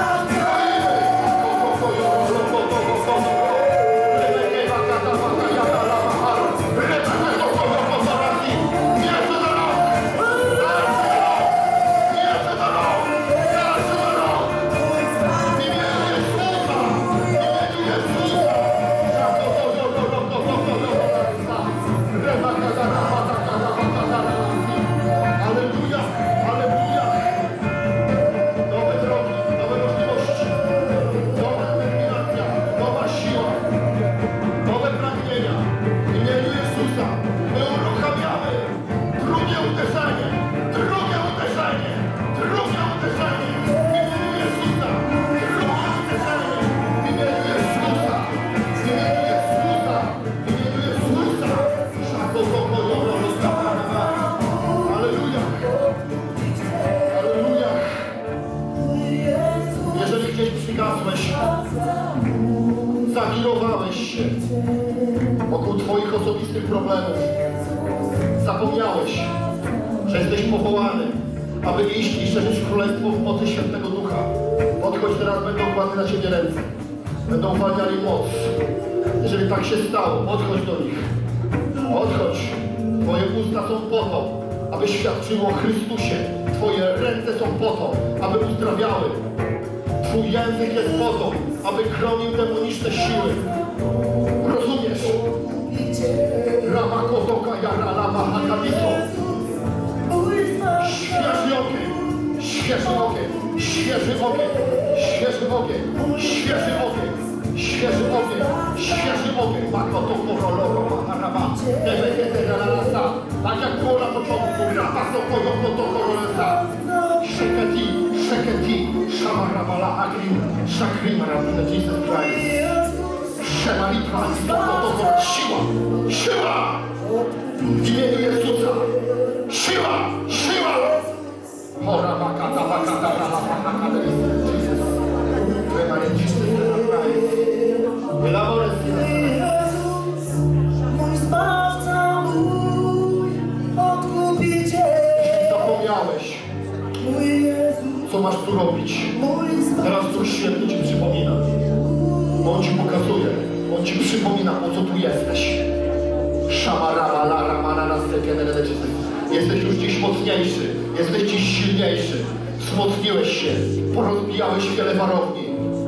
Aleluja! Aleluja! Nowe drogi, nowe możliwości, nowa determinacja, nowa siła, nowe pragnienia. W imieniu Jezusa my uruchamiamy drugie uderzenie, drugie uderzenie, drugie uderzenie. W imieniu Jezusa, drugie uderzenie. W imieniu Jezusa, w imieniu Jezusa, w imieniu Jezusa. Aleluja! Aleluja! Jeżeli gdzieś przygasłeś, zawirowałeś się wokół Twoich osobistych problemów, Zapomniałeś, że jesteś powołany, aby iść i szerzyć królestwo w mocy Świętego Ducha. Podchodź, teraz będą kładły na ciebie ręce. Będą uwalniali moc. Jeżeli tak się stało, podchodź do nich. Odchodź. Twoje usta są po to, aby świadczyło o Chrystusie. Twoje ręce są po to, aby uzdrawiały. Twój język jest po to, aby chronił demoniczne siły. Rozumiesz? Rama kotoka jara lama hakabiso. Świeży ogień, świeży ogień, świeży ogień, świeży ogień, świeży ogień, świeży ogień, świeży ogień. Makoto koroloro maharama, nebekete galalasa. Tak jak było na początku, rapaso koto to korolesa. Szeketi, szeketi, shamarabala agrim, shakrim rabina Jesus Christ. Szemalika, to siła, siła! W imieniu Jezusa! Siła! Siła! Chora bakata, bakata, bakata, Jesus. Remanie Jesus Christ. El amor es Mój Zbawca, mój Odkupiciel. Zapomniałeś, Mój Jezus, co masz tu robić. mój Zbawca. Teraz Duch Święty ci przypomina. On ci pokazuje, On ci przypomina, po co tu jesteś. Szamarama, la, ramana, na Jesteś już dziś mocniejszy, jesteś dziś silniejszy. Wzmocniłeś się, porozbijałeś wiele warowni.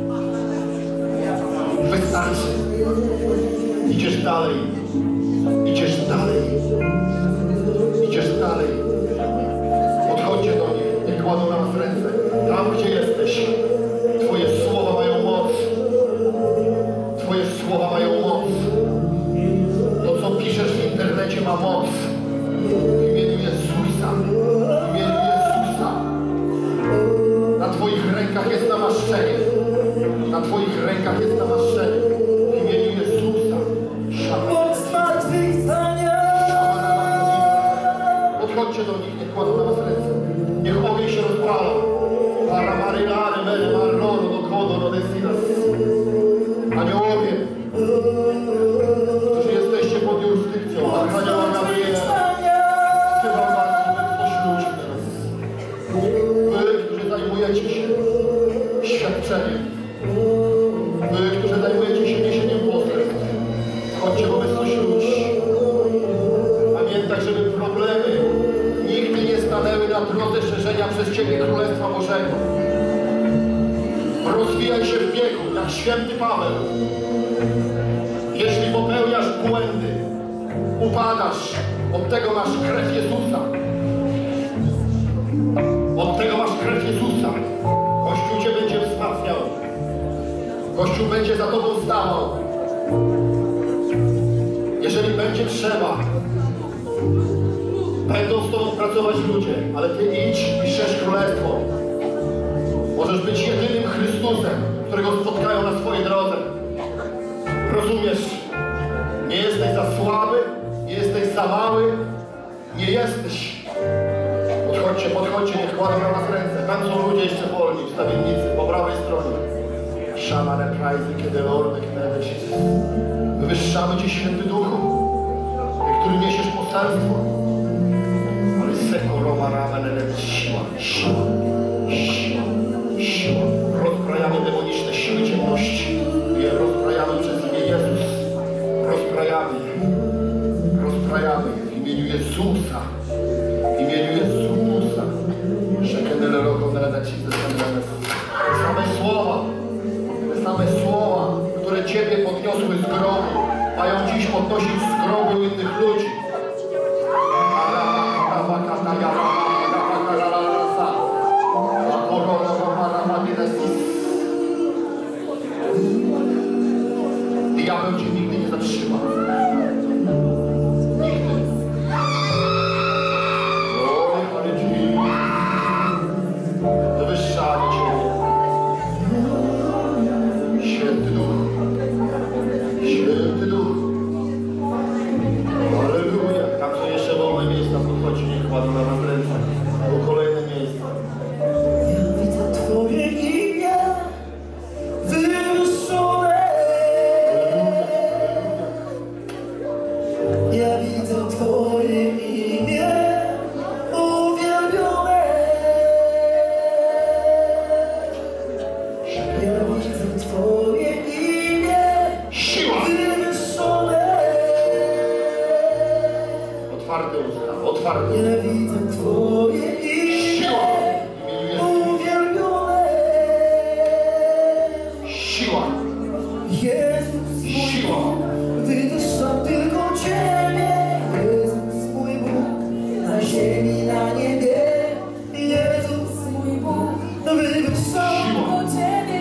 Wystarczy. Idziesz dalej. Idziesz dalej. Idziesz dalej. Podchodźcie do nich, nie kładą na nas ręce. Tam, gdzie jesteś, Twoje słowa mają moc. Twoje słowa mają moc. To, co piszesz w internecie, ma moc. W imieniu Jezusa. W imieniu Jezusa. Na Twoich rękach jest namaszczenie. Na Twoich rękach jest namaszczenie. W imieniu Jezusa. Od zmartwychwstania. Podchodźcie do nich, nie kładą na was ręce. Niech ogień się rozpala. Paramarylary, mele, marloro, do kodo, do desinas. Aniołowie, którzy jesteście pod jurysdykcją, Archanioła Gabriela, wzywam was spośród ludzi teraz. Wy, którzy zajmujecie się świadczeniem, wy, którzy zajmujecie się niesieniem poselstw, chodźcie w obecność ludzi. Pamiętaj, żeby problemy nigdy nie stanęły na drodze szerzenia przez Ciebie Królestwa Bożego. Rozwijaj się w biegu, jak święty Paweł. Jeśli popełniasz błędy, upadasz, od tego masz krew Jezusa. Od tego masz krew Jezusa. Kościół Cię będzie wzmacniał. Kościół będzie za Tobą stawał. Jeżeli będzie trzeba, będą z Tobą pracować ludzie, ale Ty idź i szerz królestwo. Możesz być jedynym Chrystusem, którego spotkają na swojej drodze. Rozumiesz? Nie jesteś za słaby, nie jesteś za mały, nie jesteś. Podchodźcie, podchodźcie, niech kładą na was ręce. Tam są ludzie jeszcze wolni, wstawiennicy, po prawej stronie. Szamane prajzy, kiedy Lord, kiedy Jezus. Wywyższamy Cię, Święty Duchu, który niesiesz poselstwo. Ale seko, roma, rama, siła, siła, siła, siła. Rozbrajamy demoniczne siły ciemności. Je rozbrajamy przez imię Jezus. Rozbrajamy je. Rozbrajamy je w imieniu Jezusa. W imieniu Jezusa. Szekenele roko, neledaci, zestaneme. Same słowa, te same słowa, które Ciebie podniosły z grobu, mają dziś podnosić z grobu innych ludzi. Diabeł Cię nigdy nie zatrzyma. Nigdy. Glory, hallelujah. Wywyższamy Cię. Święty Duch. Święty Duch. Halleluja. Tam są jeszcze wolne miejsca, podchodźcie, niech kładą na nas ręce. Albo kolejne miejsca. Ja widzę Twoje imię wywyższone. Ja widzę Twoje imię Nie widzę Twoje imię uwielbione. Siła. Jezus mój Bóg, wywyższam tylko Ciebie. Jezus mój Bóg, na ziemi, na niebie. Jezus mój Bóg, wywyższam tylko Ciebie.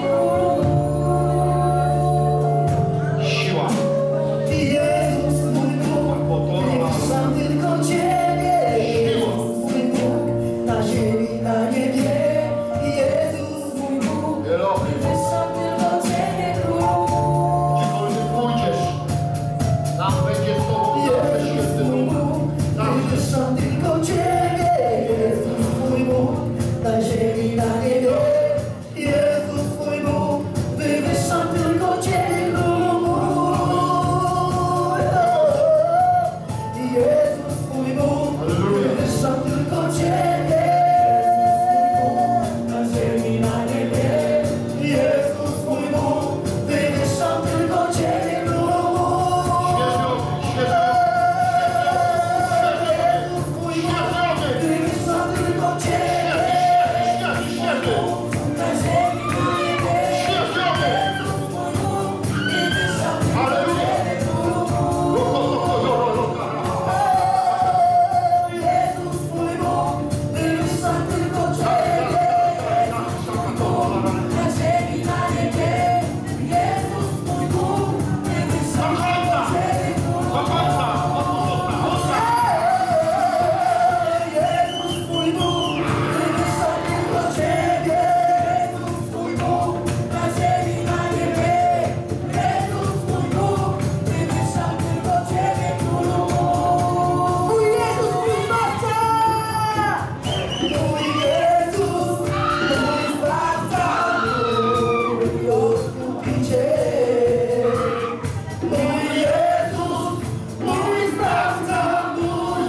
Siła. Jezus mój Bóg, wywyższam tylko Ciebie. Jezus mój Bóg, na ziemi, na niebie. Jezus mój Bóg, Elohim. wywyższam tylko Ciebie. Gdziekolwiek pójdziesz, tam będzie z Tobą zawsze święty Duch. Zawsze. Wywyższam tylko Ciebie, Jezus mój Bóg, na ziemi, na niebie. Jezus mój Bóg, wywyższam tylko Ciebie, Królu mój. Jezus mój Bóg, wywyższam tylko Ciebie, na ziemi, na niebie. Jezus mój Bóg, wywyższam tylko Ciebie, Królu mój. Wywyższam tylko Ciebie, na ziemi, na niebie. Jezus mój Bóg, wywyższam tylko Ciebie, Królu mój. Jezus mój Bóg, wywyższam tylko Ciebie, na ziemi, na niebie. Jezus mój Bóg, wywyższam tylko Ciebie, Królu mój. Jezus mój Bóg, wywyższam tylko Ciebie. Jezus mój Bóg, na ziemi, na niebie. Jezus mój Bóg, wywyższam tylko Ciebie, Królu mój. Mój Jezus, mój Zbawca! Mój Jezus, mój Zbawca, mój Odkupiciel. Mój Jezus, mój Zbawca, mój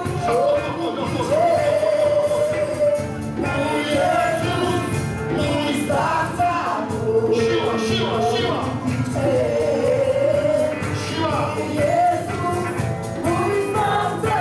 Mój Jezus, mój Zbawca, mój Siła, siła, siła. Odkupiciel. Siła. Mój Jezus, mój Zbawca,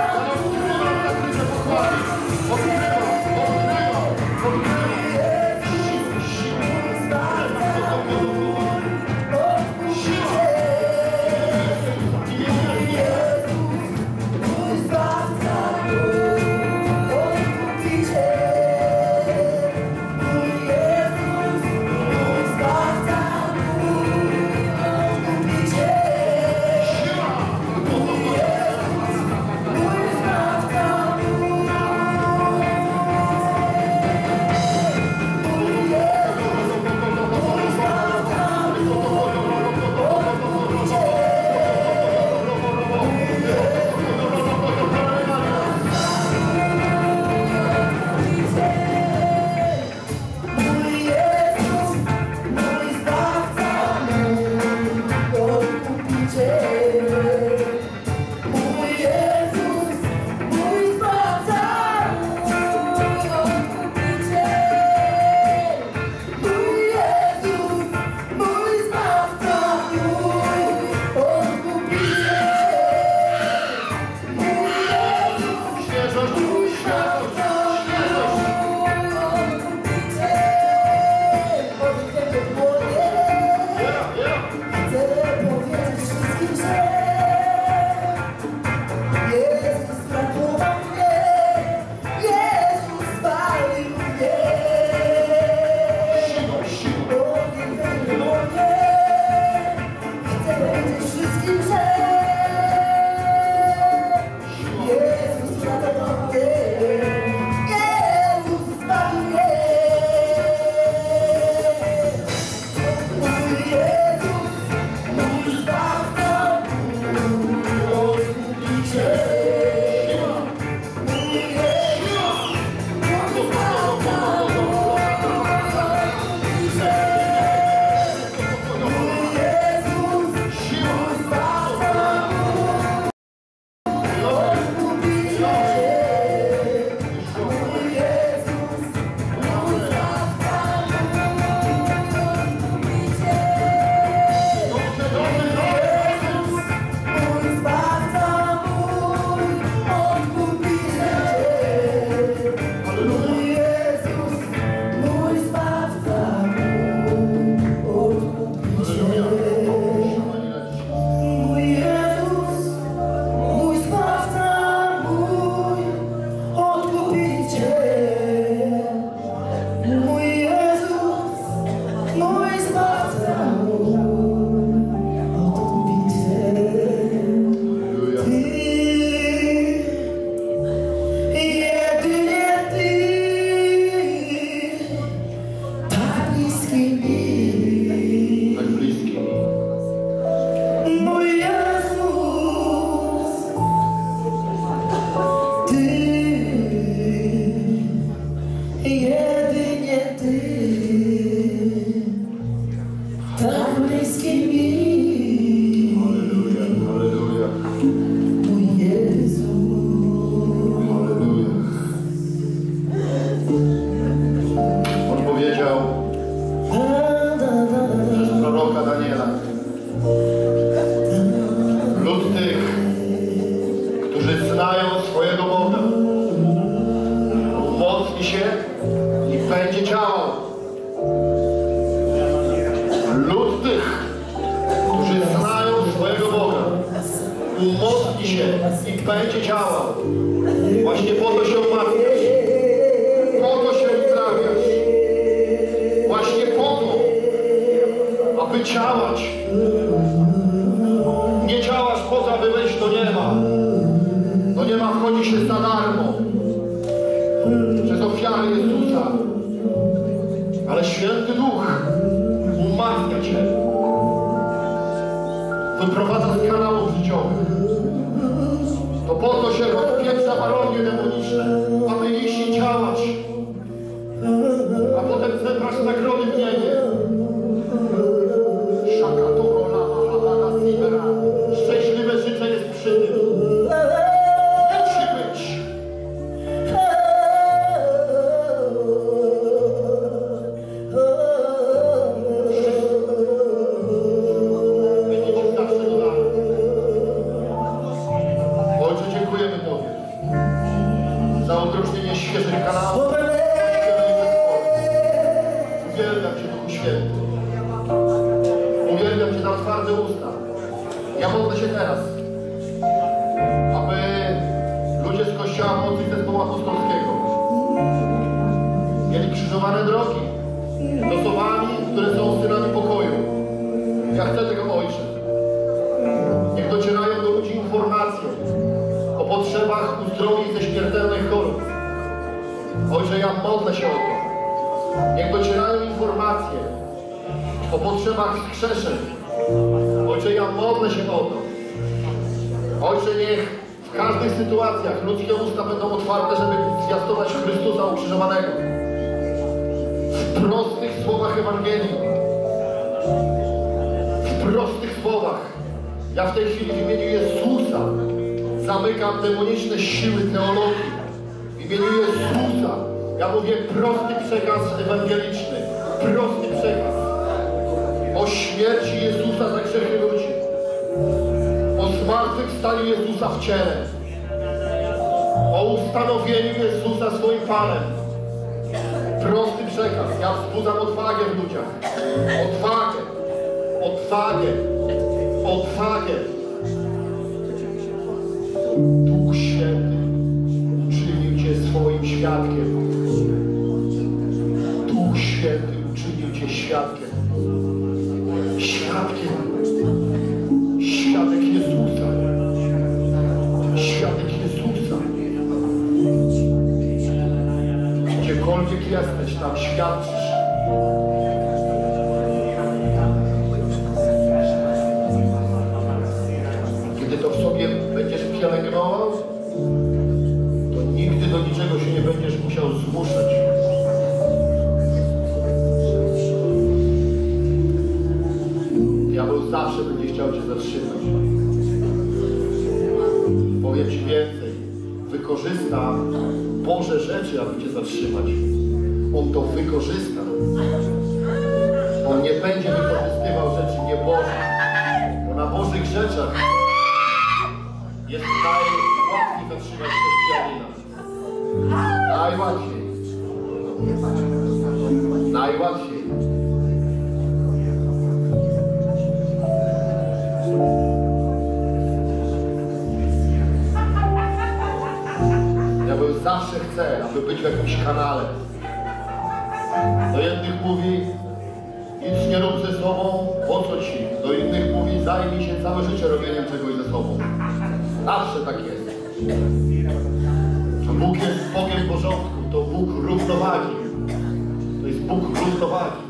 Jezus, i będzie działał. Właśnie po to się umartwiasz. Po to się uzdrawiasz. Właśnie po to, aby działać. Nie działasz po to, aby wejść do nieba. Do nieba wchodzi się za darmo. Przez ofiarę Jezusa. Ale Święty Duch umartwia cię. Wyprowadza z kanałów życiowych. To po to się rozpieprza warownie demoniczne, aby iść i działać. A potem zebrasz nagrody w niebie. Szczęśliwe życie jest przy tym. Musi być. Będziecie zawsze dodane. Ojcze, dziękujemy Tobie za udrożnienie świeżych kanałów. Uwielbiam Cię, Duchu Święty. Uwielbiam Cię za twarde usta. Ja modlę się teraz, aby ludzie z Kościoła Mocy i Zespołu Apostolskiego mieli krzyżowane drogi z osobami, które są synami pokoju. Ja chcę tego, Ojcze. Niech docierają do ludzi informacje o potrzebach uzdrowień ze śmiertelnych chorób. Ojcze, ja modlę się o to. Niech docierają informacje o potrzebach wskrzeszeń. Ojcze, ja modlę się o to. Ojcze, niech w każdych sytuacjach ludzkie usta będą otwarte, żeby zwiastować Chrystusa ukrzyżowanego. W prostych słowach Ewangelii. W prostych słowach. Ja w tej chwili w imieniu Jezusa zamykam demoniczne siły teologii. W imieniu Jezusa ja mówię prosty przekaz ewangeliczny. Prosty przekaz. O śmierci Jezusa za grzechy ludzi. O zmartwychwstaniu Jezusa w ciele. O ustanowieniu Jezusa swoim Panem. Prosty przekaz. Ja wzbudzam odwagę w ludziach. Odwagę. Odwagę. Odwagę. Duch Święty uczynił Cię swoim świadkiem. Duch Święty uczynił Cię świadkiem. Świadkiem. Świadek Jezusa. Świadek Jezusa. Gdziekolwiek jesteś, tam świadczysz. Kiedy to w sobie będziesz pielęgnował, to nigdy do niczego się nie będziesz musiał zmuszać. Diabeł zawsze będzie chciał Cię zatrzymać. Powiem Ci więcej. Wykorzysta Boże rzeczy, aby Cię zatrzymać. On to wykorzysta. On nie będzie wykorzystywał rzeczy niebożych. Bo na Bożych rzeczach jest najłatwiej zatrzymać chrześcijanina. Najłatwiej. Najłatwiej. Diabeł zawsze chce, aby być w jakimś kanale. Do jednych mówi, nic nie rób ze sobą, po co ci? Do innych mówi, zajmij się całe życie robieniem czegoś ze sobą. Zawsze tak jest. A Bóg jest Bogiem porządku, to Bóg równowagi. To jest Bóg równowagi.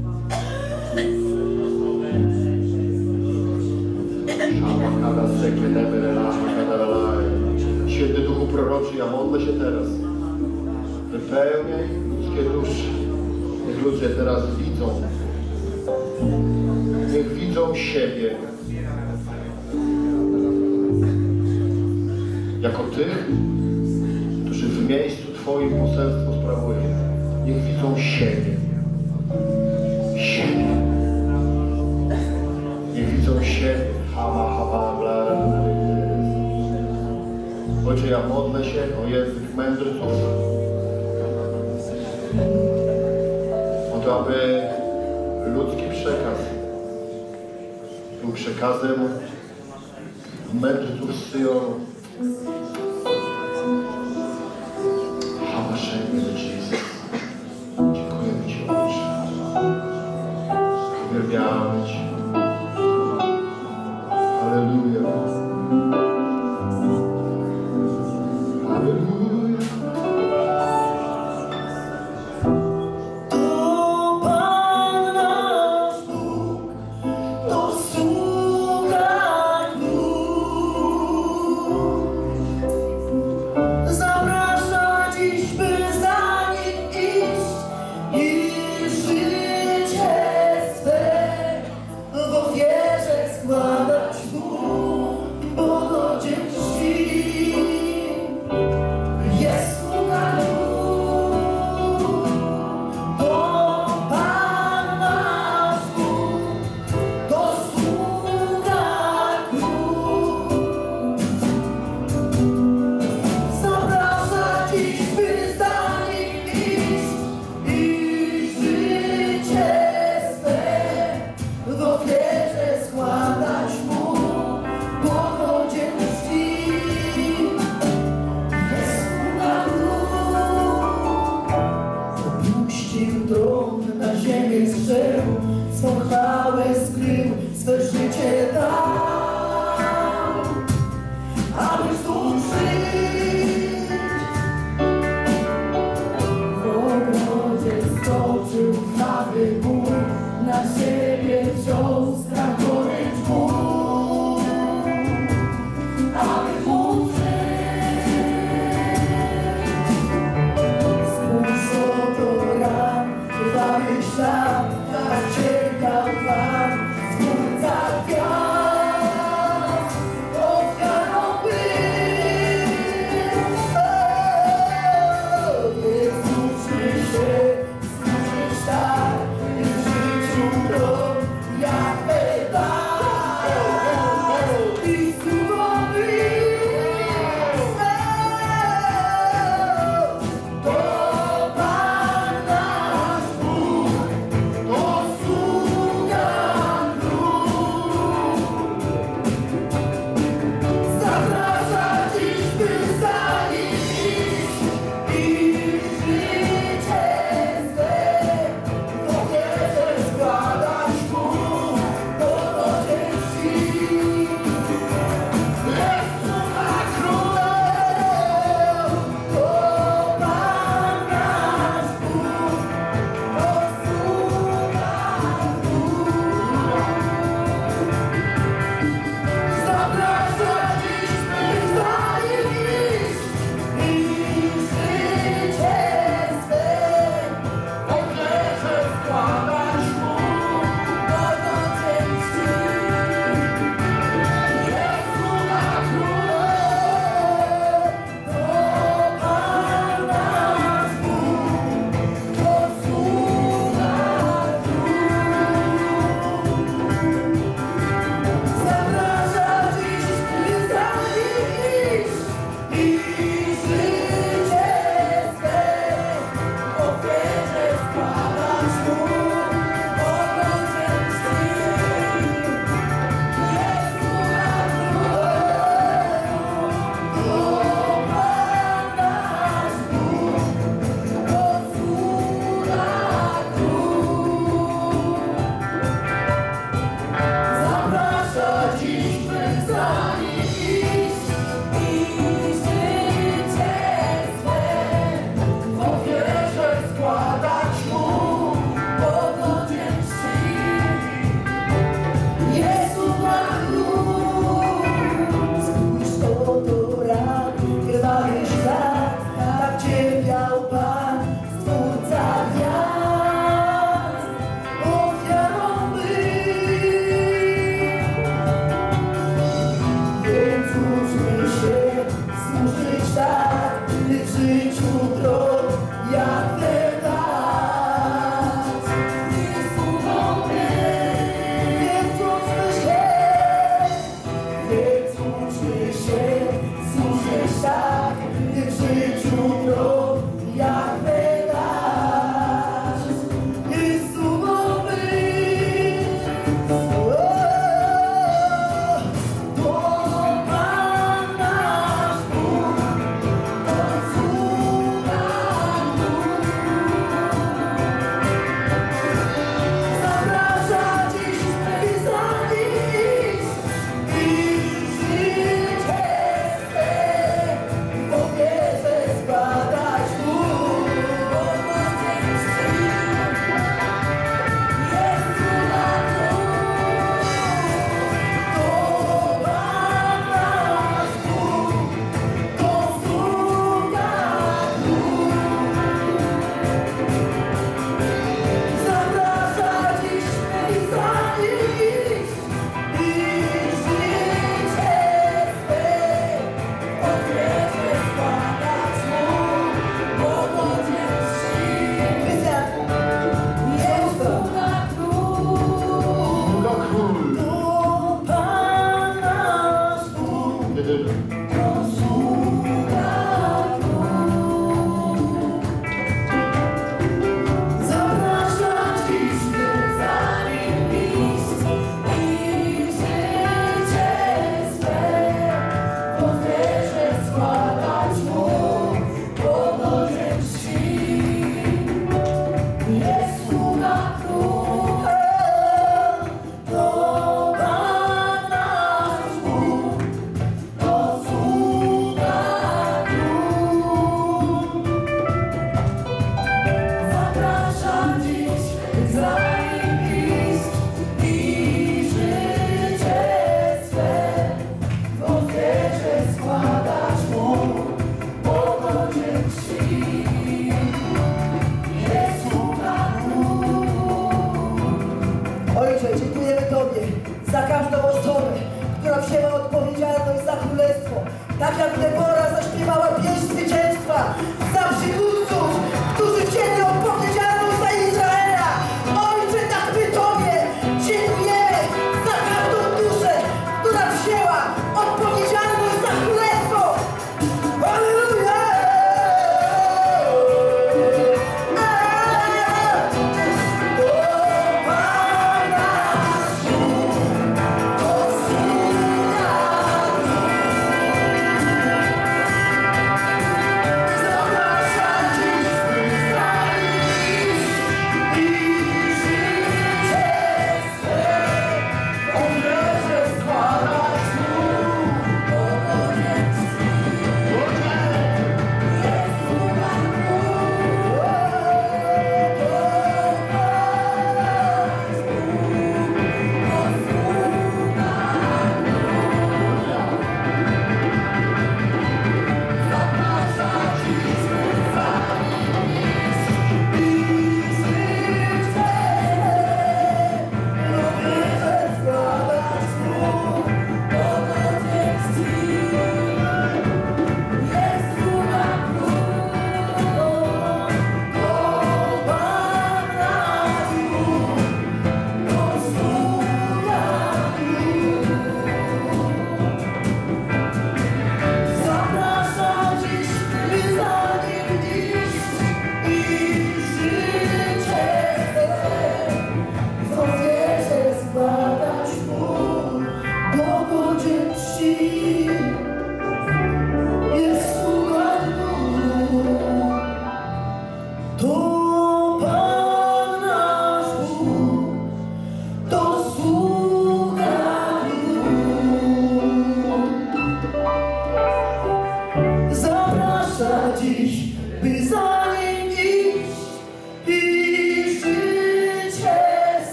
Święty Duchu Proroczy, ja modlę się teraz. Wypełniaj ludzkie dusze. Niech ludzie teraz widzą. Niech widzą siebie jako tych, którzy w miejscu Twoim poselstwo sprawują. Niech widzą siebie. Siebie. Niech widzą siebie. Hama, hama, bla, bla. Ojcze, ja modlę się o język mędrców. O to, aby ludzki przekaz był przekazem mędrców z Syjonu. Dziękujemy Ci, Ojcze. Uwielbiamy Cię. Halleluja. Halleluja. To Pan nasz Bóg, to sługa Bóg. Zaprasza dziś, by za Nim iść i życie swe w ofierze składać Mu, bo go dzień czci. Jest sługa Bóg, to Pan nasz Bóg, to sługa Bóg. Zaprasza dziś, by za Nim iść i życie swe w ofierze składać Mu, bo go dzień czci. Jest sługa Bóg, opuścił tron, na ziemię zszedł, swą chwałę skrył, swe życie dał, aby służyć. W ogrodzie stoczył chwały Bóg, na siebie wziął strach goręcz Bóg, aby móc spójrz oto ran, krwawy ślad, tak cierpiał Pan, Stwórca gwiazd, ofiarą był. O, więc służmy się, służyć tak, i w życiu to jak medal. I sługą być. To Pan nasz Bóg, to sługa Bóg. Zaprasza dziś, by za Nim iść i życie swe w ofierze składać Mu, bo go dzień czci. Jest sługa królew, to Pan nasz Bóg, to sługa Bóg. Zaprasza dziś, by za Nim iść i życie swe w ofierze składać Mu, bo go dzień czci. Jest sługa królew, to Pan nasz Bóg, to sługa Bóg. Zaprasza dziś, by za Nim iść i życie swe w ofierze składać Mu, bo go dzień czci. Jest sługa królew, to Pan nasz Bóg, to sługa Bóg. Zaprasza dziś, by za Nim iść i życie swe w ofierze składać Mu, bo go dzień czci. Jest sługa Bóg, spójrz oto ran, krwawy ślad, tak cierpiał Pan, Stwórca gwiazd, ofiarą był. Więc służmy się, służyć tak, by w życiu tron jak ten dać. Jest sługą być. Więc służmy się, więc służmy się, służyć tak, by w życiu tron jak ten dać. Jest sługą być. O, to Pan nasz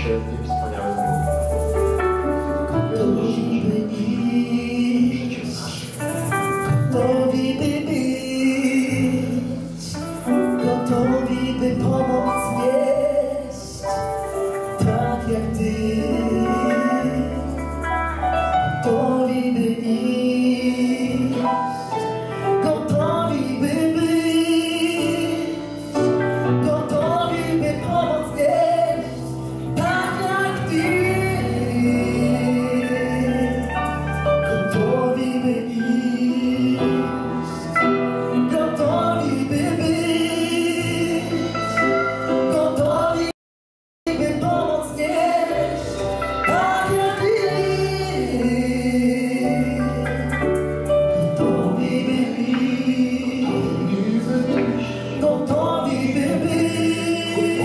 miłosierdzie i wspaniałe znowu. Gotowi by iść, gotowi by być, gotowi by pomoc nieść, tak jak Ty. Gotowi by iść, gotowi by być, gotowi by pomoc nieść, tak jak Ty. Gotowi by iść, gotowi by być, gotowi by pomoc nieść, tak jak Ty. Gotowi by iść, gotowi by być,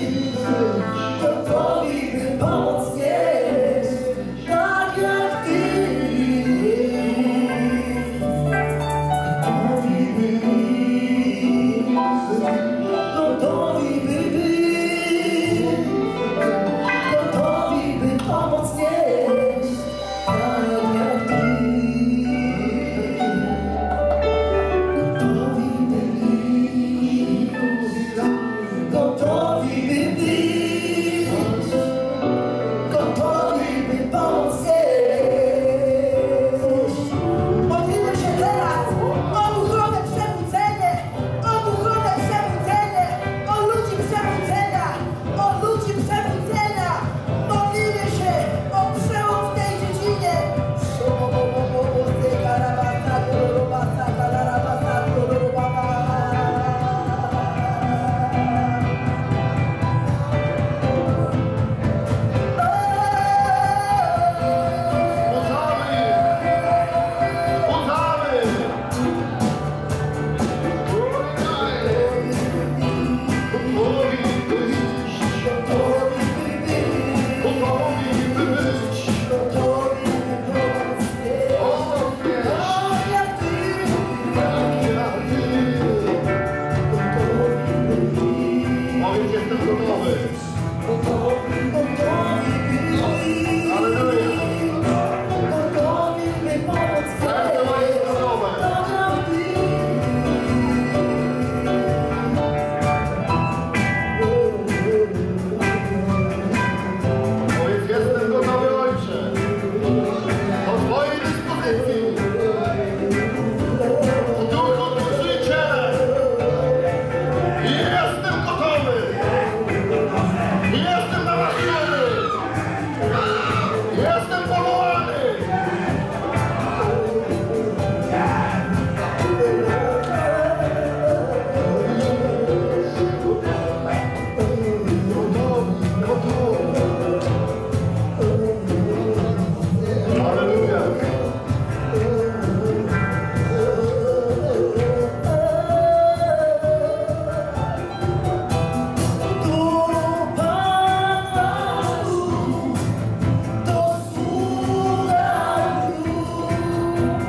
gotowi by pomoc nieść, tak jak Ty. Gotowi by iść, gotowi by być, gotowi by pomoc nieść, tak jak Ty. Gotowi by iść, gotowi by być, gotowi by pomoc nieść. Modlimy się teraz o duchowe przebudzenie, o duchowe przebudzenie, o ludzi przebudzenia, o ludzi przebudzenia. Modlimy się o przełom w tej dziedzinie. Podamy! Podamy! Gotowi być, gotowi by być, Gotowi by pomoc nieść, pomoc nieść, tak jak Ty. tak jak Ty. Gotowi by iść, Powiedz, jestem gotowy. gotowi, gotowi by iść, Alleluja. gotowi by pomoc Serce moje jest gotowe. tak jak Ty. Powiedz, jestem gotowy, Ojcze. Do Twojej dyspozycji. W duchu do życia. Jestem gotowy. Jestem namaśniony. Jestem powołany. Gotowy, gotowy. Alleluja. Tu Pan nasz Bóg, to sługa Bóg.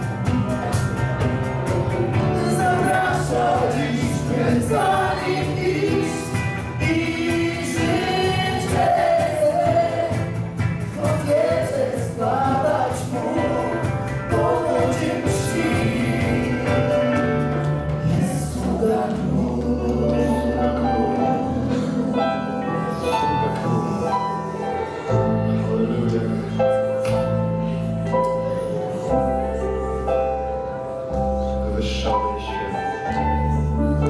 Zaprasza dziś, za nim iść i żyć chce. Ofierze składać Mu, powodzie czci. Jest sługa Bóg. Alleluja. Wywyższony i święty.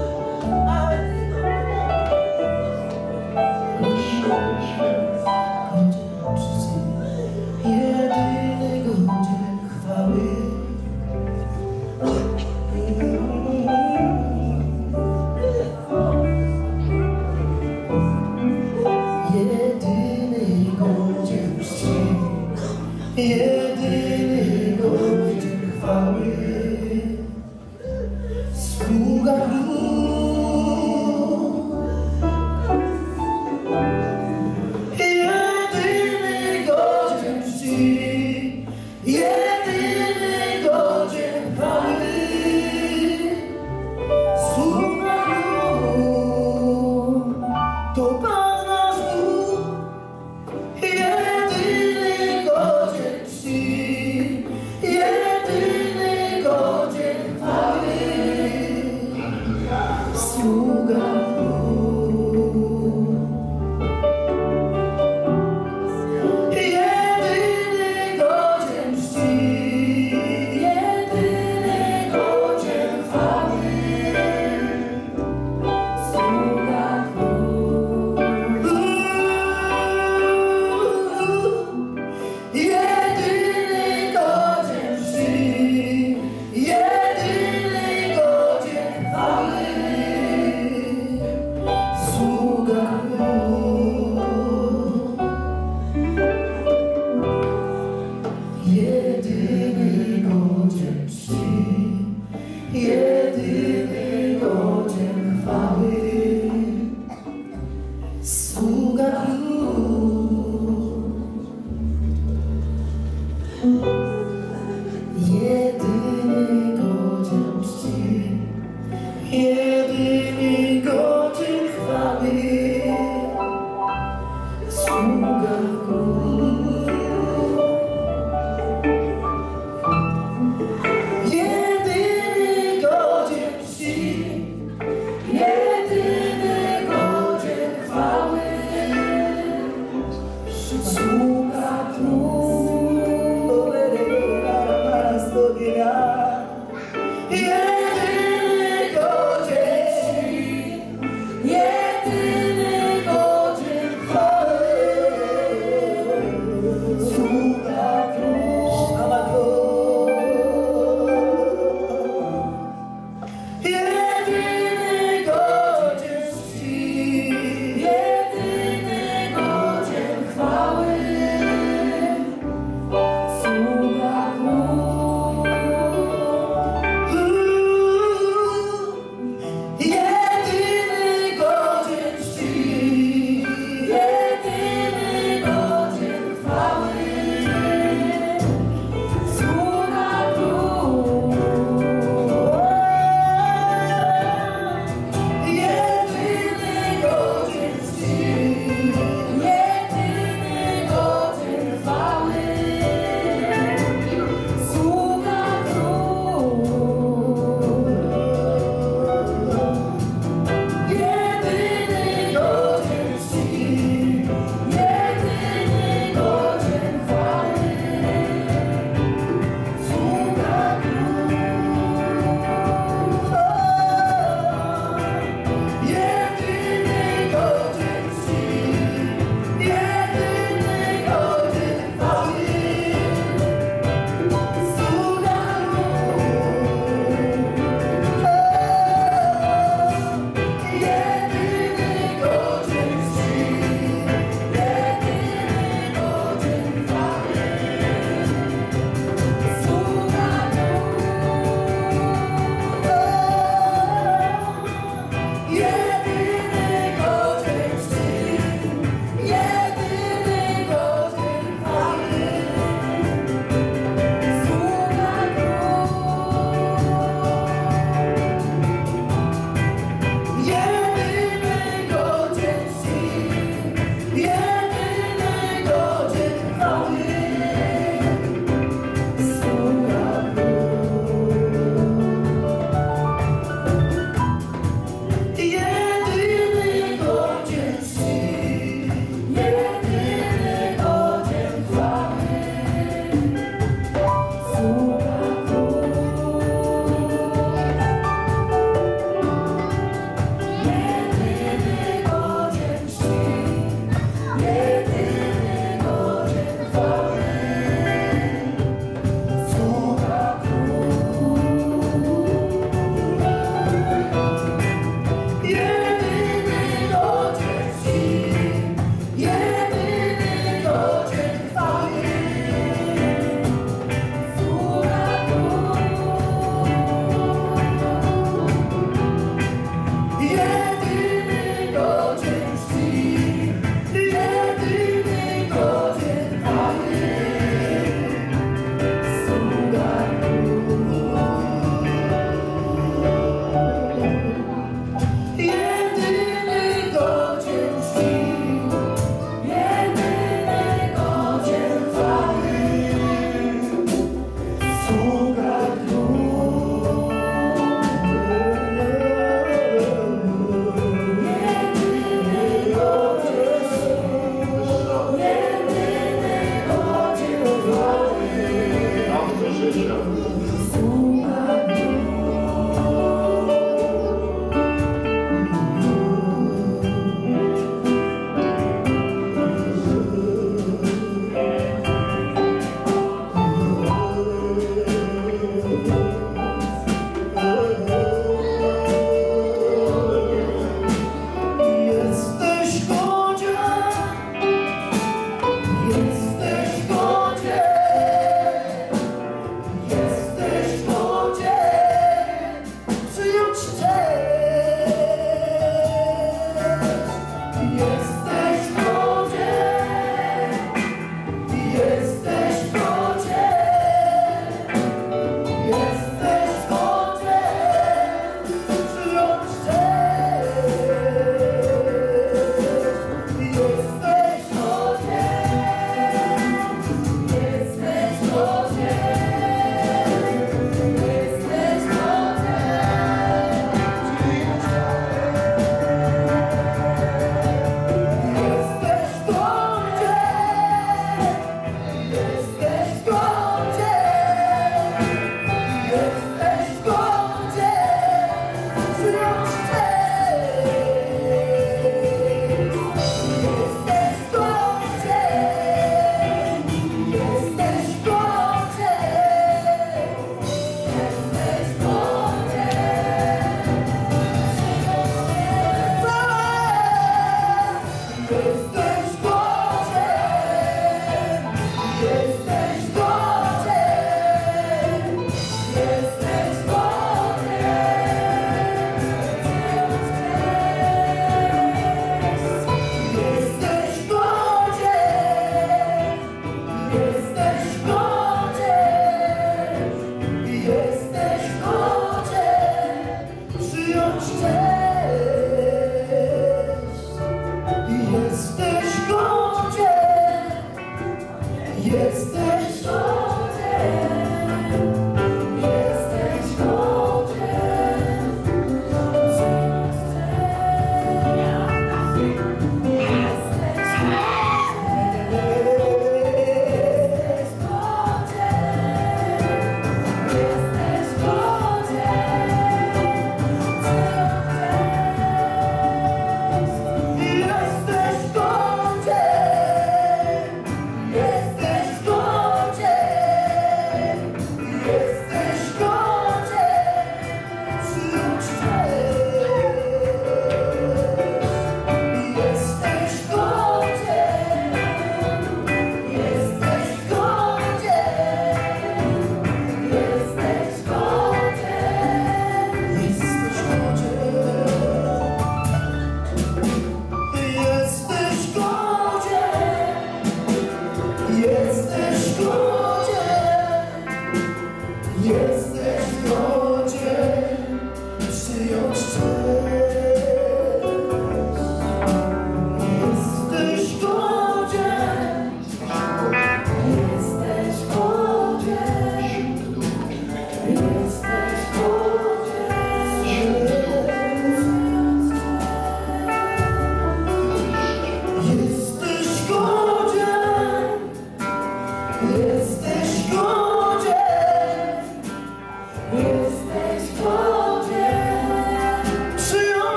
Wywyższony i święty. Jedyny godzien chwały. Jedyny godzien czci, jedyny godzien chwały. Sługa król. sługa Król. Jedyny godzien czci, jedyny godzien chwały, sługa Król. Jedyny godzien czci, jedyny godzien chwały,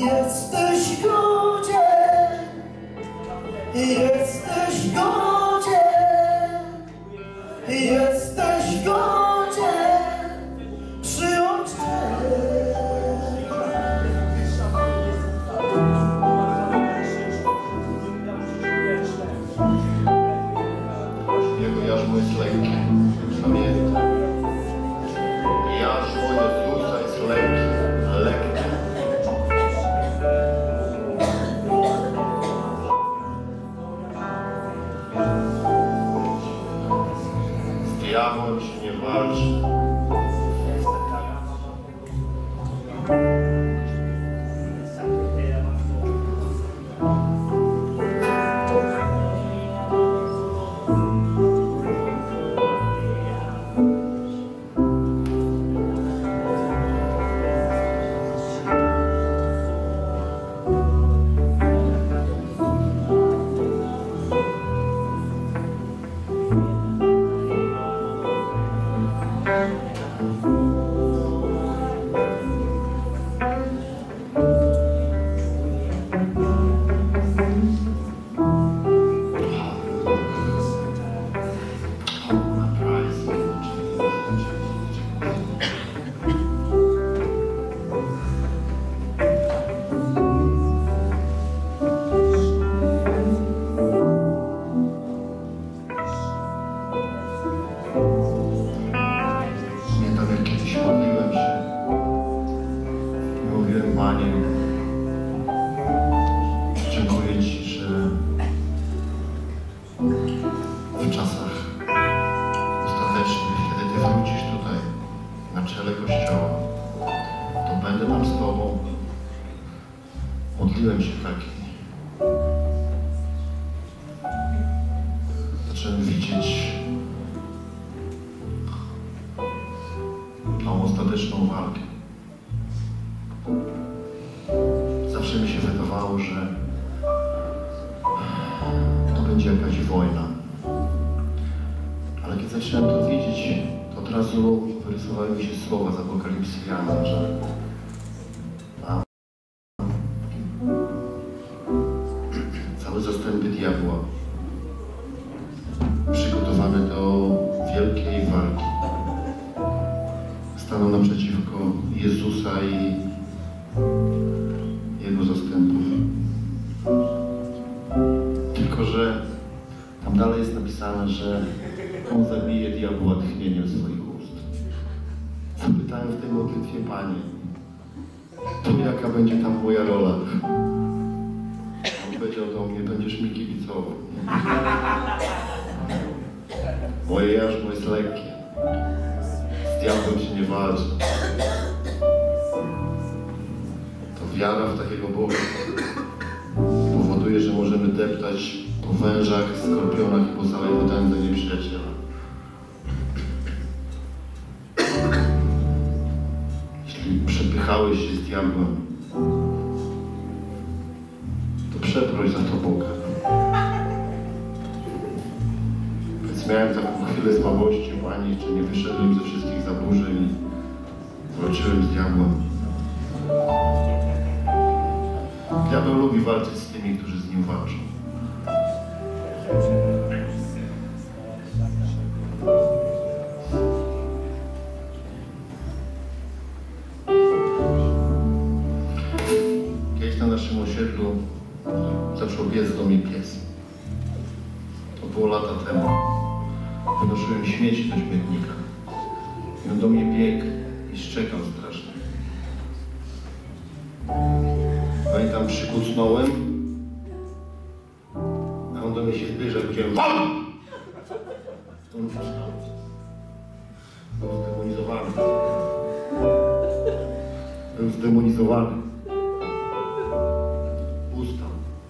Jesteś godzien, jesteś godzien, jesteś godzien przyjąć Cię. Jego jarzmo jest lekkie, pamiętaj. Jarzmo Jezusa jest lekkie, lekkie. Z diabłem się nie walczy. Modliłem się taki. Zacząłem widzieć tą ostateczną walkę. Zawsze mi się wydawało, że to będzie jakaś wojna. Ale kiedy zacząłem to widzieć, to od razu wyrysowały mi się słowa z Apokalipsy Jana, że zastępy diabła przygotowane do wielkiej walki staną naprzeciwko Jezusa i Jego zastępów. Tylko że tam dalej jest napisane, że On zabije diabła tchnieniem swoich ust. Zapytałem w tej modlitwie: Panie, to jaka będzie tam moja rola? On powiedział do mnie: będziesz mi kibicował. Moje jarzmo jest lekkie. Z diabłem się nie walczy. To wiara w takiego Boga powoduje, że możemy deptać po wężach, skorpionach i po całej potędze nieprzyjaciela. Jeśli przepychałeś się z diabłem, to przeproś za to Boga. Więc miałem taką chwilę słabości, Pani, jeszcze nie wyszedłem ze wszystkich zaburzeń i walczyłem z diabłem. Diabeł lubi walczyć z tymi, którzy z nim walczą. Kiedyś na naszym osiedlu zaczął biec do mnie pies. To było lata temu. Wynosiłem śmieci do śmietnika. I on do mnie biegł i szczekał strasznie. Pamiętam, przykucnąłem, a on do mnie się zbliżał i powiedział: WON! On wstał. Był zdemonizowany. Był zdemonizowany. Ustał.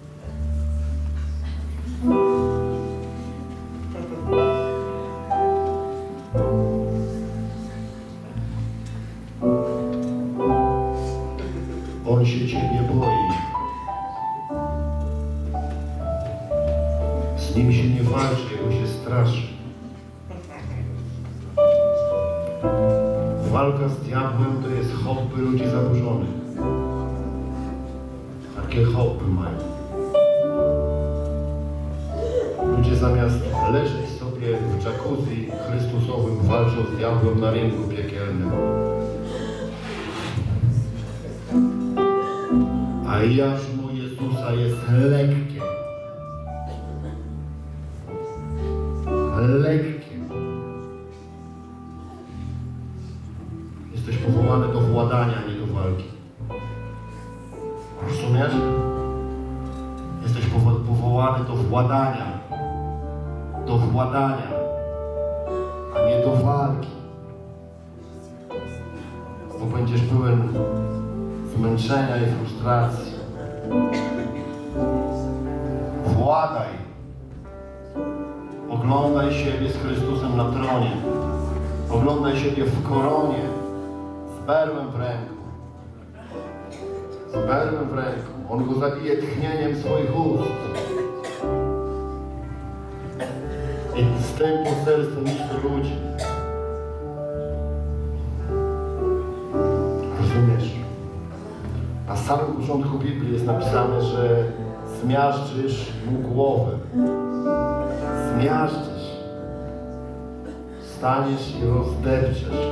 On się Ciebie boi. Z nim się nie walczy, jego się straszy. Walka z diabłem to jest hobby ludzi zaburzonych. Takie hobby mają. Ludzie zamiast leżeć sobie w jacuzzi Chrystusowym walczą z diabłem na ringu piekielnym. A jarzmo Jezusa jest lekkie. Lekkie. Jesteś powołany do władania, a nie do walki. Rozumiesz? Jesteś powo- powołany do władania. Do władania, a nie do walki. Bo będziesz pełen zmęczenia i frustracji. Władaj. Oglądaj siebie z Chrystusem na tronie. Oglądaj siebie w koronie. Z berłem w ręku. Z berłem w ręku. On go zabije tchnieniem swoich ust. I z tym poselstwem iść do ludzi. Rozumiesz? Na samym początku Biblii jest napisane, że zmiażdżysz mu głowę. Zmiażdżysz. Staniesz i rozdepczesz.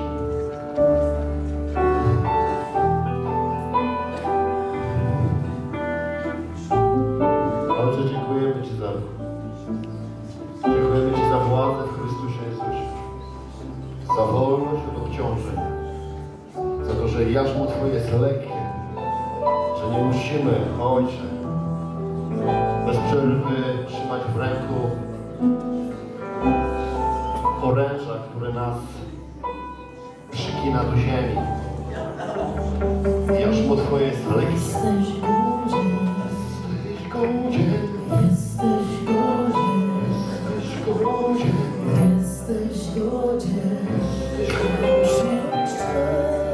Ojcze, dziękujemy Ci za to. Dziękujemy Ci za władzę w Chrystusie Jezusie. Za wolność od obciążeń. Za to, że jarzmo Twoje jest lekkie. Że nie musimy, Ojcze, bez przerwy trzymać w ręku oręża, które nas przykina do ziemi. Jarzmo Twoje jest lekkie. Jesteś godzien. Jesteś godzien. Jesteś godzien. Jesteś godzien. Jesteś godzien. Przyjąć Cię.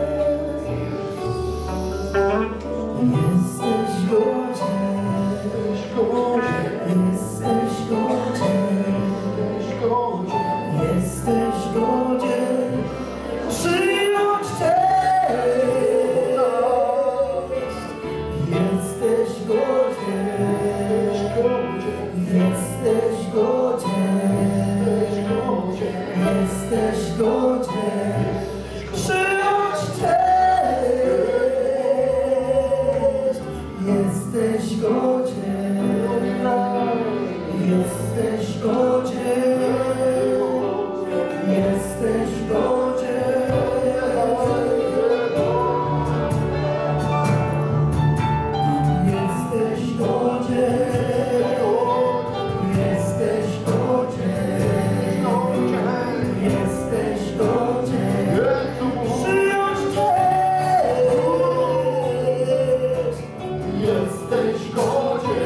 Jesteś godzien. Jesteś godzien. Jesteś godzien. Jesteś godzien. Jesteś godzien. Przyjąć Cię. Jesteś godzien. Jesteś godzien. Jesteś godzien. Przyjąć Cię. Jesteś godzien. Jesteś godzien. Jesteś godzien. Jesteś godzien. Jesteś godzien. Jesteś godzien. Przyjąć Cię. Jesteś godzien.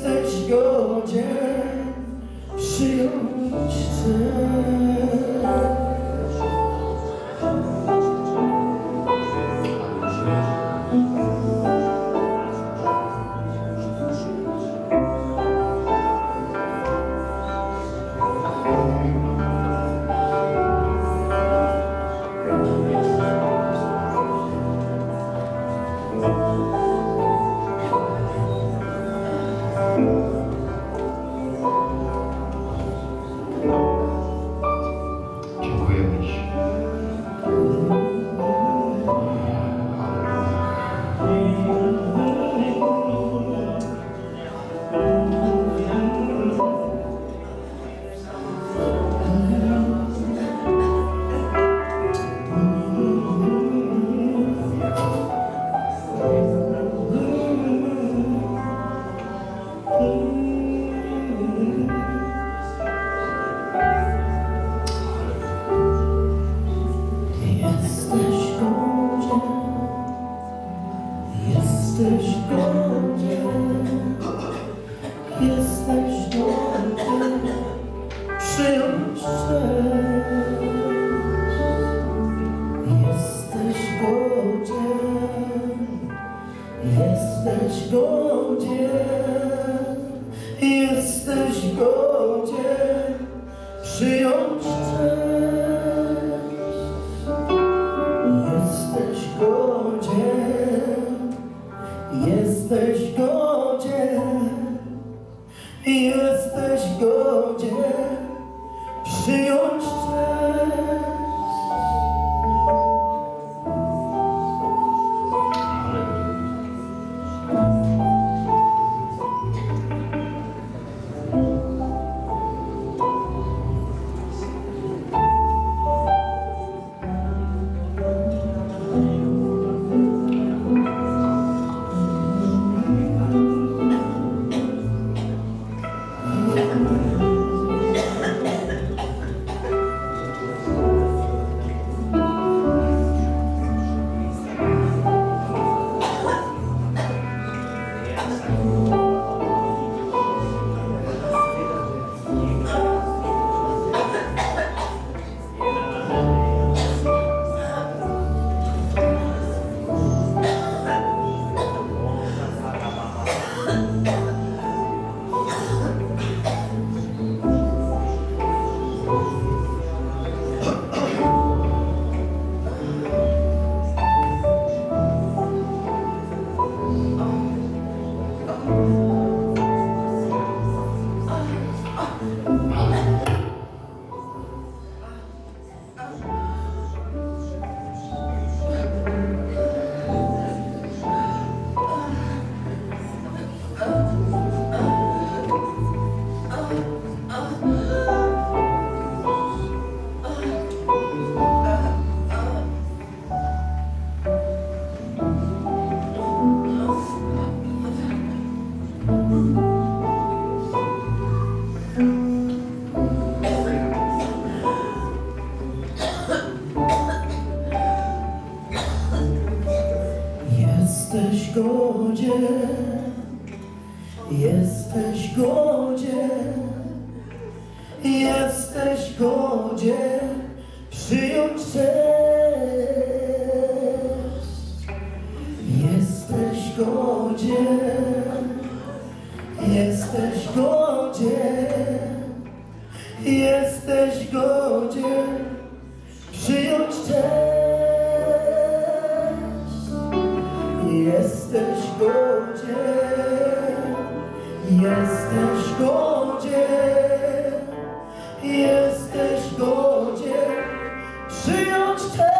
jesteś godzien przyjąć cel. Dziękujemy Ci. Jesteś godzien, jesteś godzien przyjąć cel. Jesteś godzien, jesteś godzien, jesteś godzien przyjąć cel. Jesteś godzien, jesteś godzien, jesteś godzien przyjąć cel. Jesteś godzien, jesteś godzien, jesteś godzien przyjąć cześć. Jesteś godzien, jesteś godzien, jesteś godzien przyjąć cześć. Jesteś godzien, jesteś godzien, jesteś godzien przyjąć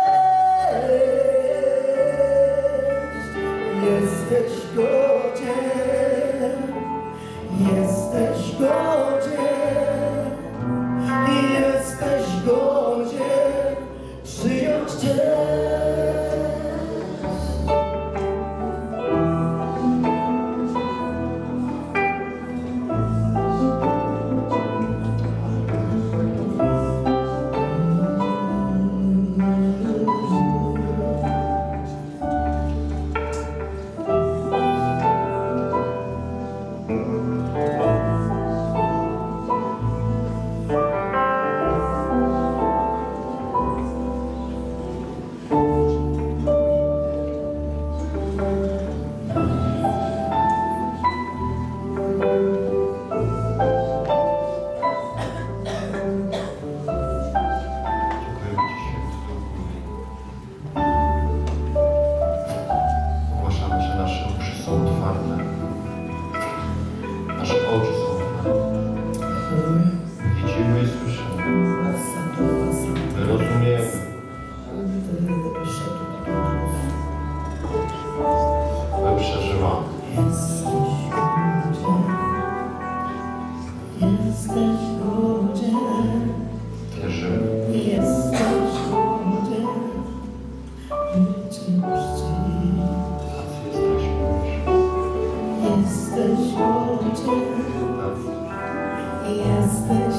cześć. Jesteś godzien, jesteś godzien, jesteś godzien przyjąć cześć. Jesteś godzien, Wierzymy. jesteś godzien, bycie czci. Jesteś godzien, jesteś